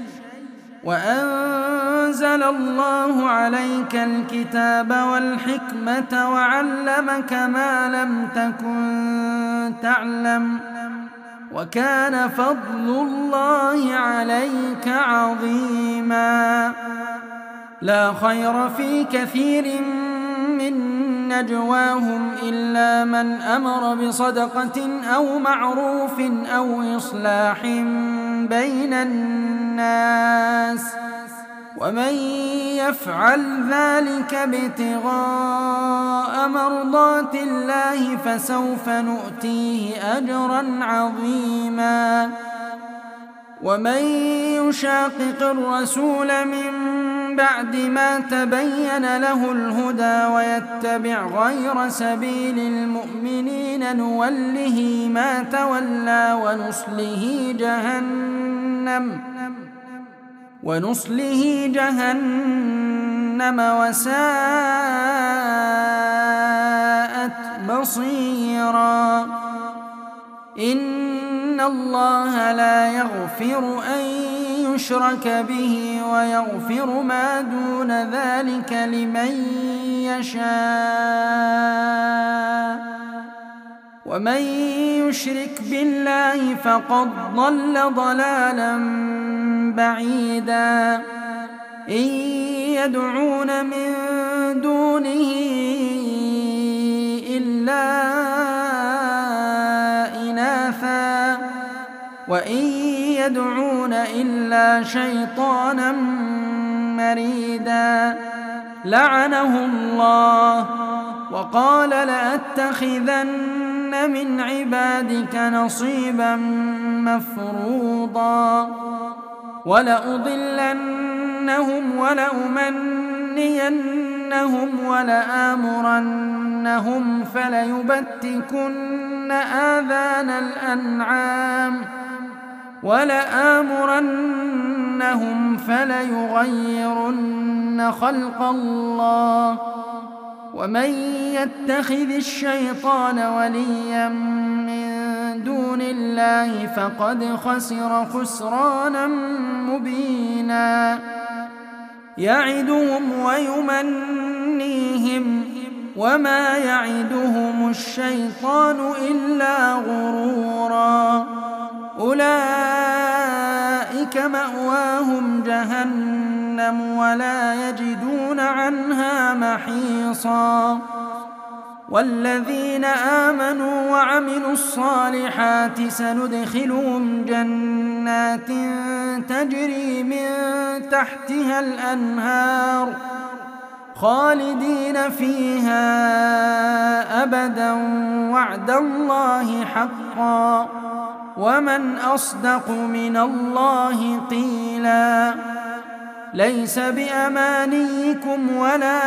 وأنزل الله عليك الكتاب والحكمة وعلمك ما لم تكن تعلم وكان فضل الله عليك عظيما لا خير في كثير من نجواهم إلا من أمر بصدقة أو معروف أو إصلاح بين الناس ومن يفعل ذلك ابتغاء مرضات الله فسوف نؤتيه أجرا عظيما ومن يشاقق الرسول من بعد ما تبين له الهدى ويتبع غير سبيل المؤمنين نوله ما تولى ونصله جهنم ونصله جهنم وساءت مصيرا إن الله لا يغفر أن يشرك به ويغفر ما دون ذلك لمن يشاء ومن يشرك بالله فقد ضل ضلالا بعيدا إن يدعون من دونه إلا إناثا وإن يدعون إلا شيطانا مريدا لعنه الله وقال لأتخذن من عبادك نصيبا مفروضا ولأضلنهم ولأمنينهم ولآمرنهم فليبتكن آذان الأنعام ولآمرنهم فليغيرن خلق الله ومن يتخذ الشيطان وليا من دون الله فقد خسر خسرانا مبينا يعدهم ويمنيهم وما يعدهم الشيطان إلا غرورا أولئك مأواهم جهنم ولا يجدون عنها محيصا والذين آمنوا وعملوا الصالحات سندخلهم جنات تجري من تحتها الأنهار خالدين فيها أبدا وعد الله حقا ومن أصدق من الله قيلا ليس بأمانيكم ولا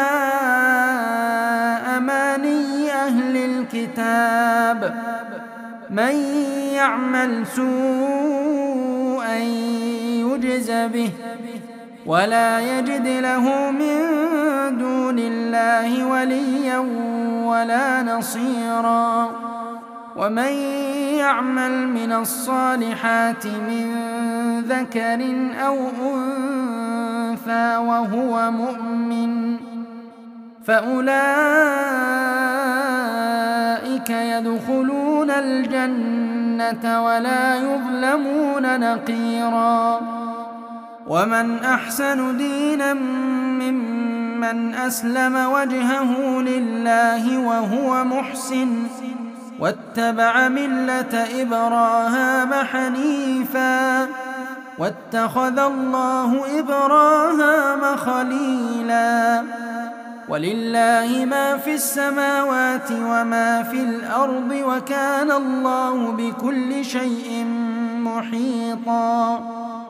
أماني أهل الكتاب من يعمل سوءا يجز به ولا يجد له من دون الله وليا ولا نصيرا ومن يعمل من الصالحات من ذكر أو أنثى وهو مؤمن فأولئك يدخلون الجنة ولا يظلمون نقيرا. ومن أحسن دينا ممن أسلم وجهه لله وهو محسن واتبع ملة إبراهام حنيفا واتخذ الله إبراهام خليلا. ولله ما في السماوات وما في الأرض وكان الله بكل شيء محيطا.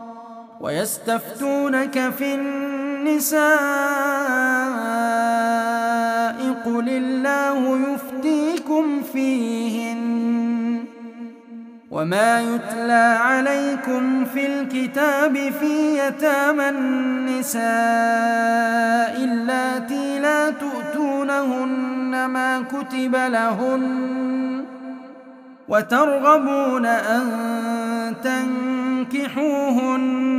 ويستفتونك في النساء قل الله يفتيكم فيهن وما يتلى عليكم في الكتاب في يتامى النساء اللاتي لا تؤتونهن ما كتب لهن وترغبون أن تنكحوهن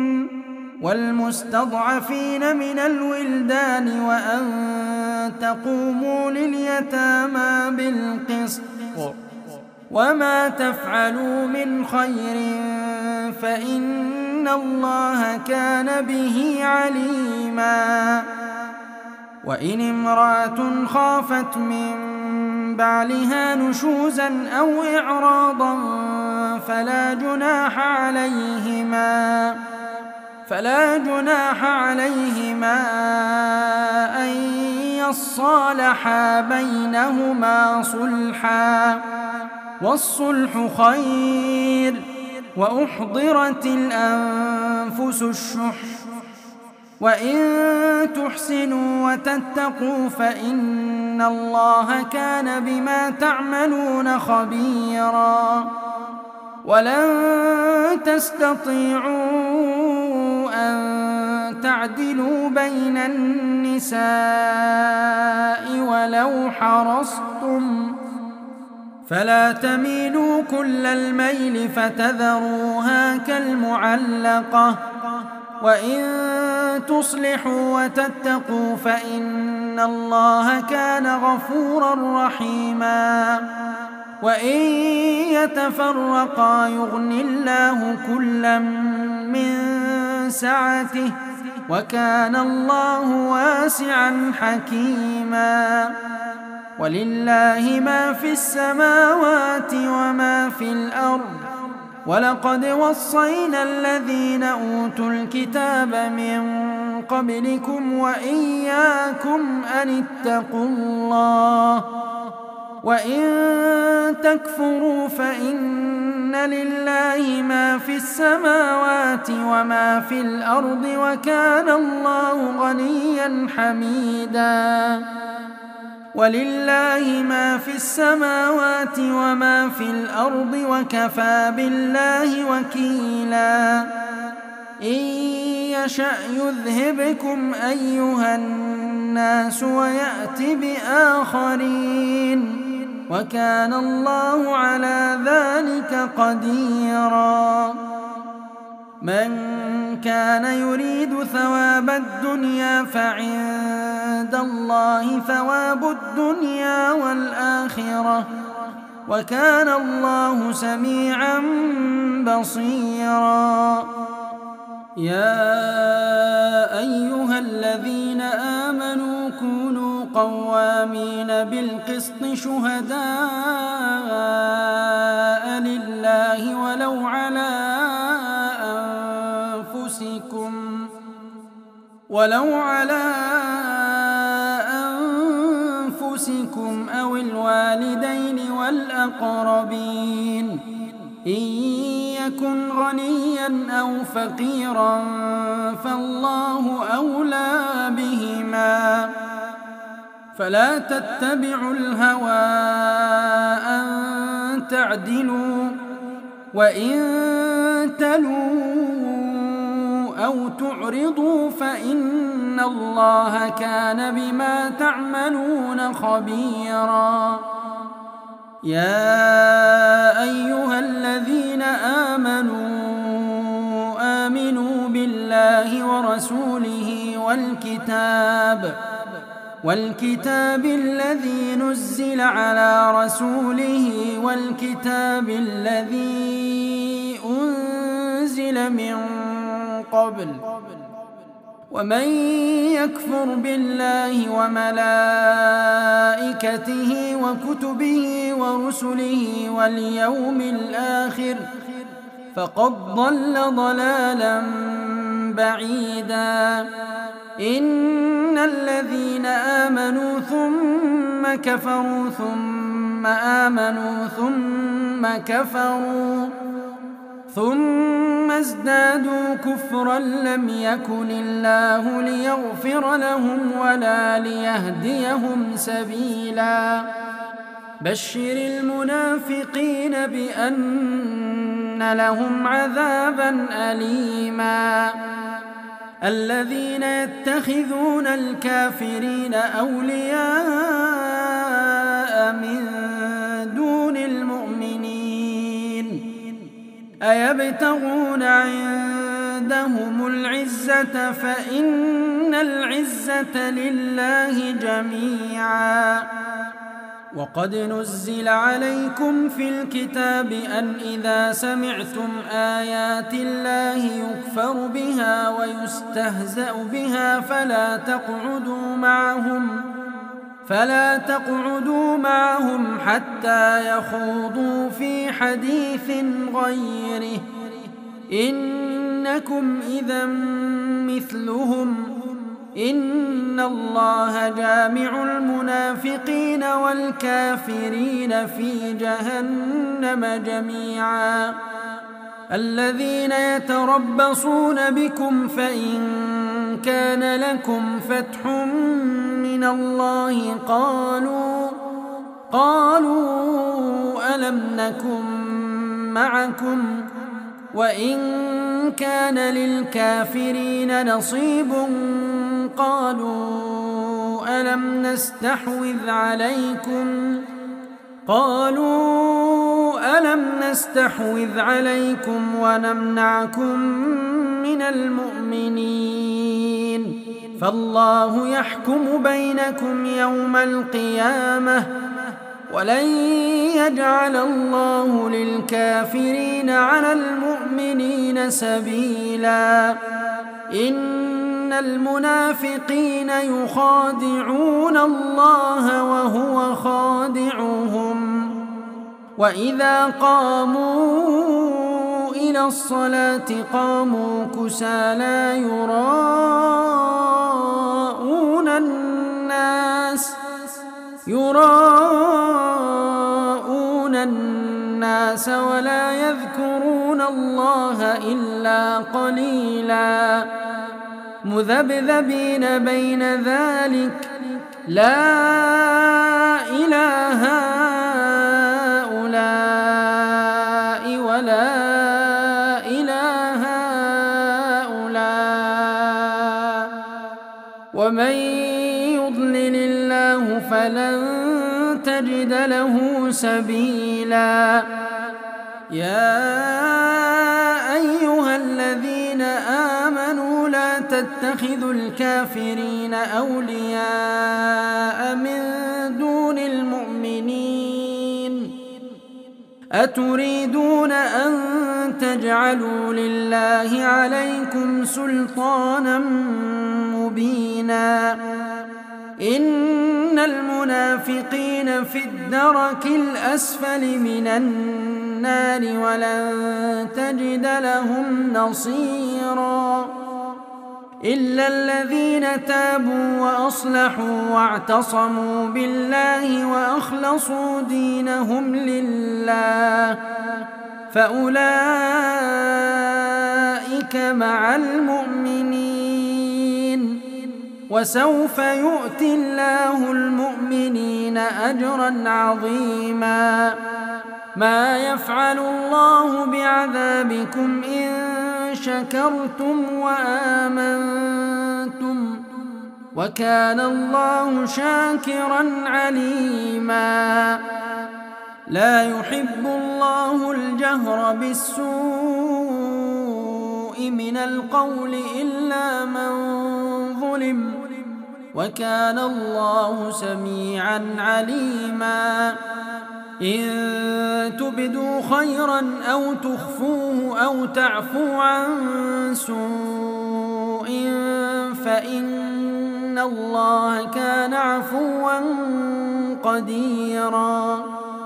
والمستضعفين من الولدان وأن تقوموا لليتامى بالقسط وما تفعلوا من خير فإن الله كان به عليما. وإن امرأة خافت من بعلها نشوزا أو إعراضا فلا جناح عليهما فلا جناح عليهما أن يصالحا بينهما صلحا والصلح خير. وأحضرت الأنفس الشح وإن تحسنوا وتتقوا فإن الله كان بما تعملون خبيرا. ولن تستطيعوا أن تعدلوا بين النساء ولو حرصتم فلا تميلوا كل الميل فتذروها كالمعلقة. وإن تصلحوا وتتقوا فإن الله كان غفورا رحيما. وإن يتفرقا يغن الله كلا من سعته وكان الله واسعا حكيما. ولله ما في السماوات وما في الأرض ولقد وصينا الذين أوتوا الكتاب من قبلكم وإياكم أن اتقوا الله وإن تكفروا فإن لله ما في السماوات وما في الأرض وكان الله غنيا حميدا. ولله ما في السماوات وما في الأرض وكفى بالله وكيلا. إن يشأ يذهبكم أيها الناس ويأت بآخرين وكان الله على ذلك قديرا. من كان يريد ثواب الدنيا فعند الله ثواب الدنيا والآخرة وكان الله سميعا بصيرا. يا أيها الذين آمنوا كونوا قوامين بالقسط شهداء لله ولو على أنفسكم ولو على أنفسكم أو الوالدين والأقربين إن يكن غنيا أو فقيرا فالله أولى بهما فلا تتبعوا الهوى أن تعدلوا وإن تلوا أو تعرضوا فإن الله كان بما تعملون خبيرا. يا أيها الذين آمنوا آمنوا بالله ورسوله والكتاب والكتاب الذي نزل على رسوله والكتاب الذي أنزل من قبل ومن يكفر بالله وملائكته وكتبه ورسله واليوم الآخر فقد ضل ضلالا بعيدا إن الذين آمنوا ثم كفروا ثم آمنوا ثم كفروا ثم ازدادوا كفرا لم يكن الله ليغفر لهم ولا ليهديهم سبيلا بشر المنافقين بأن لهم عذابا أليما الذين يتخذون الكافرين أولياء من دون المؤمنين أيبتغون عندهم العزة فإن العزة لله جميعا وقد نزل عليكم في الكتاب أن إذا سمعتم آيات الله يكفر بها ويستهزأ بها فلا تقعدوا معهم فلا تقعدوا معهم حتى يخوضوا في حديث غيره إنكم إذا مثلهم إن الله جامع المنافقين والكافرين في جهنم جميعا الذين يتربصون بكم فإن كان لكم فتح من الله قالوا قالوا ألم نكن معكم وإن كان للكافرين نصيب قالوا ألم نستحوذ عليكم قالوا ألم نستحوذ عليكم ونمنعكم من المؤمنين فالله يحكم بينكم يوم القيامة ولن يجعل الله للكافرين على المؤمنين سبيلا إن المنافقين يخادعون الله وهو خادعهم وإذا قاموا إلى الصلاة قاموا كسالى يراءون الناس يراءون الناس ولا يذكرون الله إلا قليلا مذبذبين بين ذلك لا إله هؤلاء ولا إله هؤلاء ومن يضلل الله فلن تجد له سبيلا يا أيها الذين آمنوا لا تتخذوا الكافرين أولياء من دون المؤمنين أتريدون أن تجعلوا لله عليكم سلطانا مبينا إن المنافقين في الدرك الأسفل من النار ولن تجد لهم نصيرا إلا الذين تابوا وأصلحوا واعتصموا بالله وأخلصوا دينهم لله فأولئك مع المؤمنين وسوف يؤتي الله المؤمنين أجرا عظيما ما يفعل الله بعذابكم إن شكرتم وآمنتم وكان الله شاكرا عليما لا يحب الله الجهر بالسوء من القول إلا من ظلم وكان الله سميعا عليما. إن تبدوا خيرا أو تخفوه أو تعفو عن سوء فإن الله كان عفوا قديرا.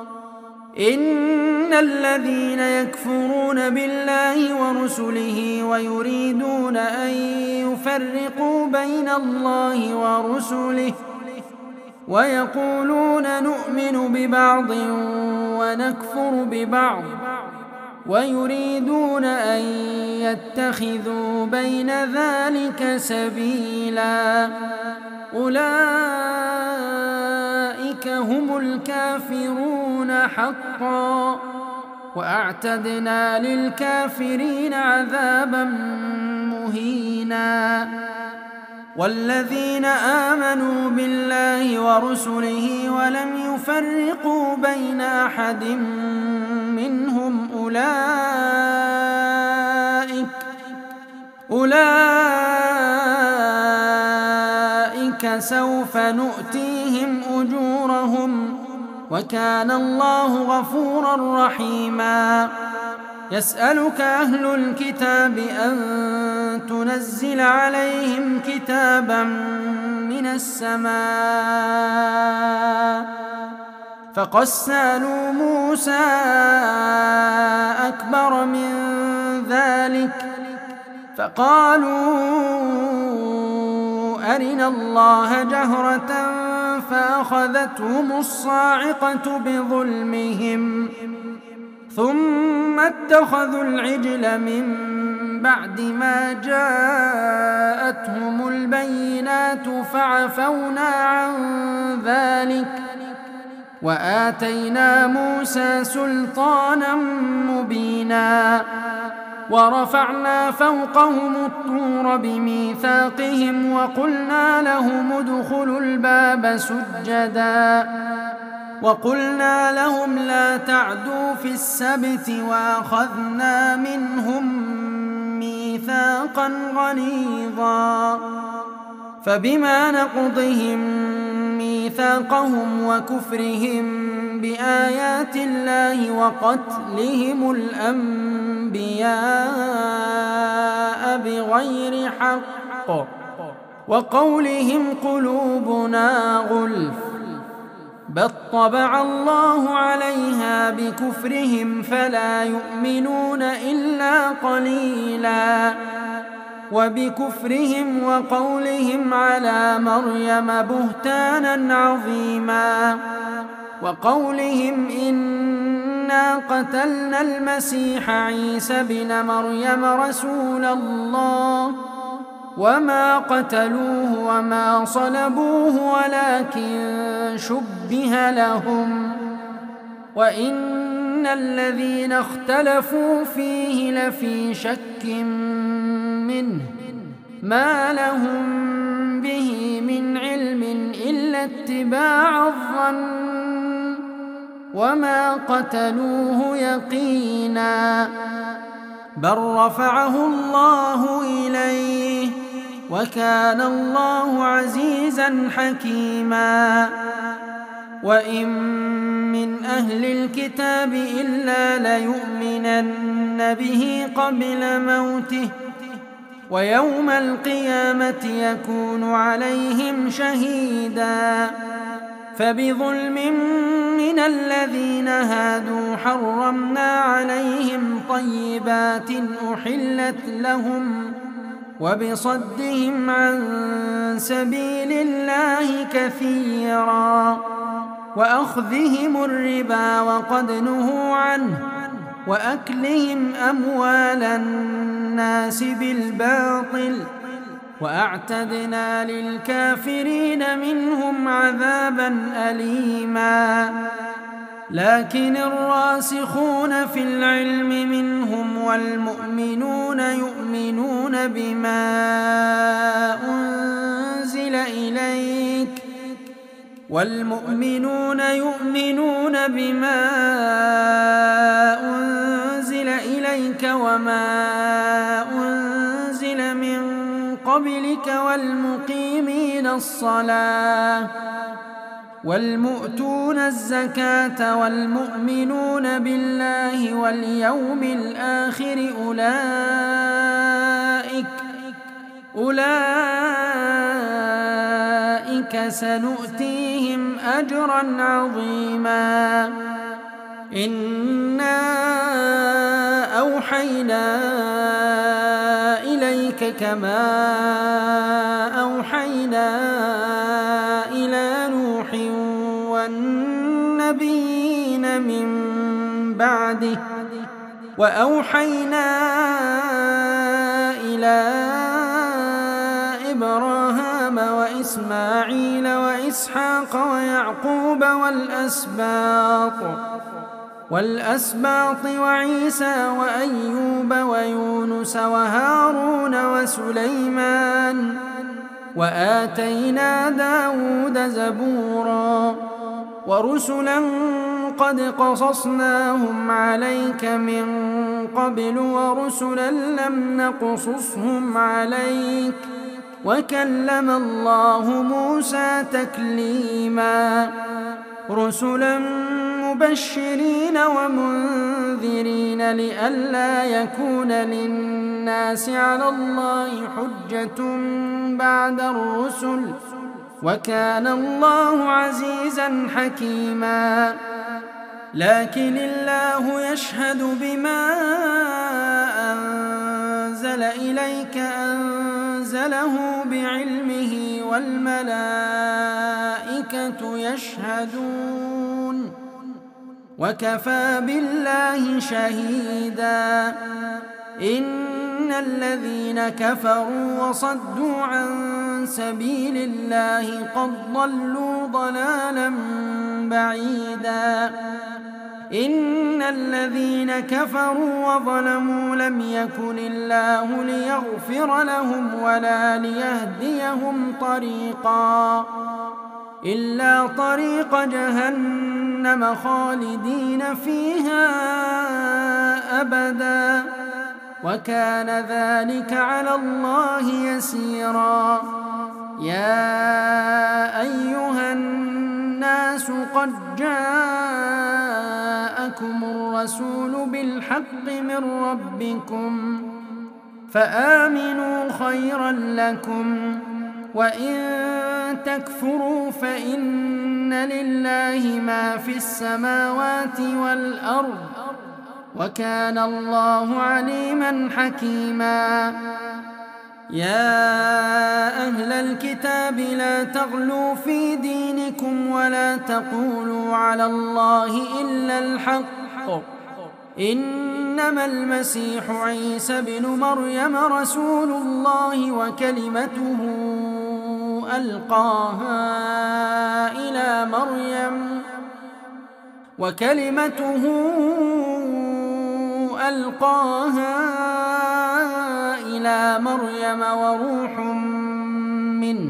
إن الذين يكفرون بالله ورسله ويريدون أن يفرقوا بين الله ورسله ويقولون نؤمن ببعض ونكفر ببعض ويريدون أن يتخذوا بين ذلك سبيلا أولئك هم الكافرون حقا وأعتدنا للكافرين عذابا مهينا. والذين آمنوا بالله ورسله ولم يفرقوا بين أحد منهم أولئك أولئك سوف نؤتيهم أجورهم وكان الله غفورا رحيما. يسألك أهل الكتاب أن تنزل عليهم كتابا من السماء فقد سألوا موسى أكبر من ذلك فقالوا أرنا الله جهرة فأخذتهم الصاعقة بظلمهم ثم اتخذوا العجل من بعد ما جاءتهم البينات فعفونا عن ذلك وآتينا موسى سلطانا مبينا. ورفعنا فوقهم الطور بميثاقهم وقلنا لهم ادخلوا الباب سجدا وقلنا لهم لا تعدوا في السبت وأخذنا منهم ميثاقا غليظا. فبما نقضهم ميثاقهم وكفرهم بآيات الله وقتلهم الأنبياء بغير حق وقولهم قلوبنا غلف بل طبع الله عليها بكفرهم فلا يؤمنون إلا قليلا. وبكفرهم وقولهم على مريم بهتانا عظيما وقولهم إنا قتلنا المسيح عيسى بن مريم رسول الله وما قتلوه وما صلبوه ولكن شبه لهم وإن الذين اختلفوا فيه لفي شك منه ما لهم به من علم إلا اتباع الظن وما قتلوه يقينا بل رفعه الله إليه وكان الله عزيزا حكيما. وإن من أهل الكتاب إلا ليؤمنن به قبل موته ويوم القيامة يكون عليهم شهيدا. فبظلم من الذين هادوا حرمنا عليهم طيبات أحلت لهم وبصدهم عن سبيل الله كثيرا وأخذهم الربا وقد نهوا عنه وأكلهم أموال الناس بالباطل وأعتدنا للكافرين منهم عذابا أليما. لكن الراسخون في العلم منهم والمؤمنون يؤمنون بما أنزل إليك والمؤمنون يؤمنون بما أنزل إليك وما أنزل من قبلك والمقيمين الصلاة والمؤتون الزكاة والمؤمنون بالله واليوم الآخر أولئك أولئك سنؤتيهم أجرا عظيما إنا أوحينا إليك كما أوحينا إلى نوح والنبيين من بعده وأوحينا إلى إبراهيم وإسماعيل وإسحاق ويعقوب والأسباط والأسباط وعيسى وأيوب ويونس وهارون وسليمان وآتينا داود زبورا ورسلا قد قصصناهم عليك من قبل ورسلا لم نقصصهم عليك وكلم الله موسى تكليما رسلا مبشرين ومنذرين لئلا يكون للناس على الله حجة بعد الرسل وكان الله عزيزا حكيما لكن الله يشهد بما أنزل إليك أنزله بعلمه والملائكة يشهدون وكفى بالله شهيدا إن الذين كفروا وصدوا عن سبيل الله قد ضلوا ضلالا بعيدا إن الذين كفروا وظلموا لم يكن الله ليغفر لهم ولا ليهديهم طريقا إلا طريق جهنم خالدين فيها أبدا وكان ذلك على الله يسيرا يا أيها الناس قد جاءكم الرسول بالحق من ربكم فآمنوا خيرا لكم وإن تكفروا فإن لله ما في السماوات والأرض وكان الله عليما حكيما يا أهل الكتاب لا تغلوا في دينكم ولا تقولوا على الله إلا الحق إنما المسيح عيسى بن مريم رسول الله وكلمته ألقاها إلى مريم وكلمته ألقاها إلى مريم وروح منه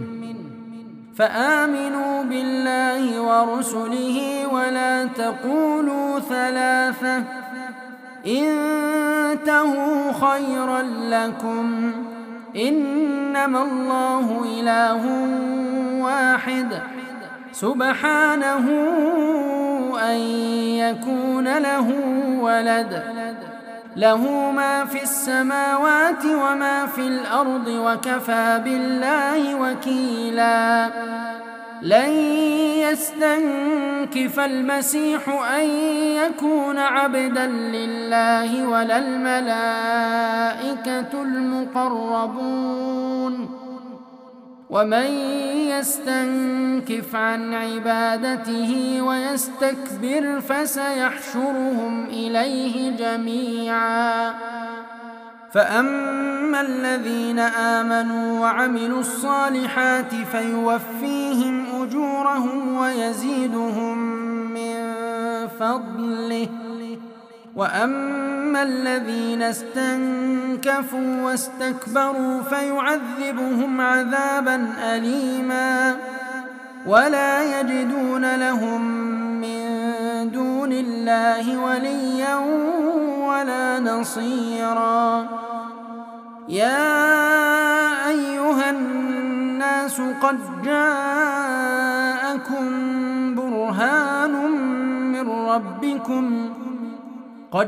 فآمنوا بالله ورسله ولا تقولوا ثلاثة انتهوا خيرا لكم إنما الله إله واحد سبحانه أن يكون له ولد له ما في السماوات وما في الأرض وكفى بالله وكيلا لن يستنكف المسيح أن يكون عبدا لله ولا الملائكة المقربون ومن يستنكف عن عبادته ويستكبر فسيحشرهم إليه جميعا فأما الذين آمنوا وعملوا الصالحات فيوفيهم أجورهم ويزيدهم من فضله وأما الذين استنكفوا واستكبروا فيعذبهم عذابا أليما ولا يجدون لهم من دون الله وليا ولا نصيرا يا أيها قد جاءكم برهان من ربكم قد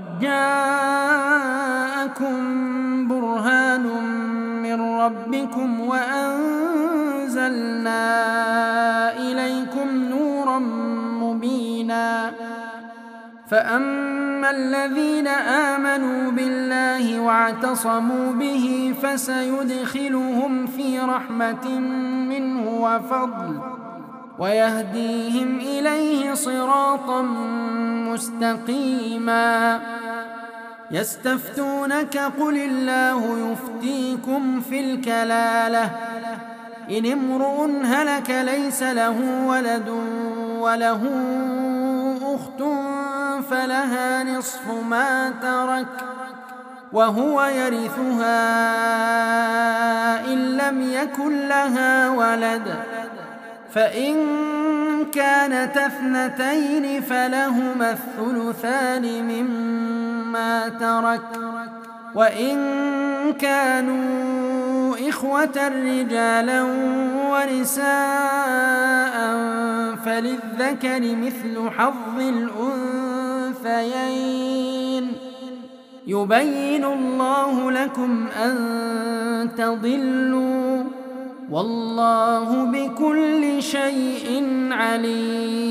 جاءكم برهان من ربكم وأنزلنا إليكم نورا مبينا فأما الذين آمنوا بالله واعتصموا به فسيدخلهم في رحمة منه وفضل ويهديهم إليه صراطا مستقيما يستفتونك قل الله يفتيكم في الكلالة إن امرؤ هلك ليس له ولد وله أخت فلها نصف ما ترك وهو يرثها إن لم يكن لها ولد فإن كانت اثنتين فلهما الثلثان مما ترك وإن كانوا إخوة رجالا ونساء فللذكر مثل حظ الأنثيين يبين الله لكم أن تضلوا والله بكل شيء عليم.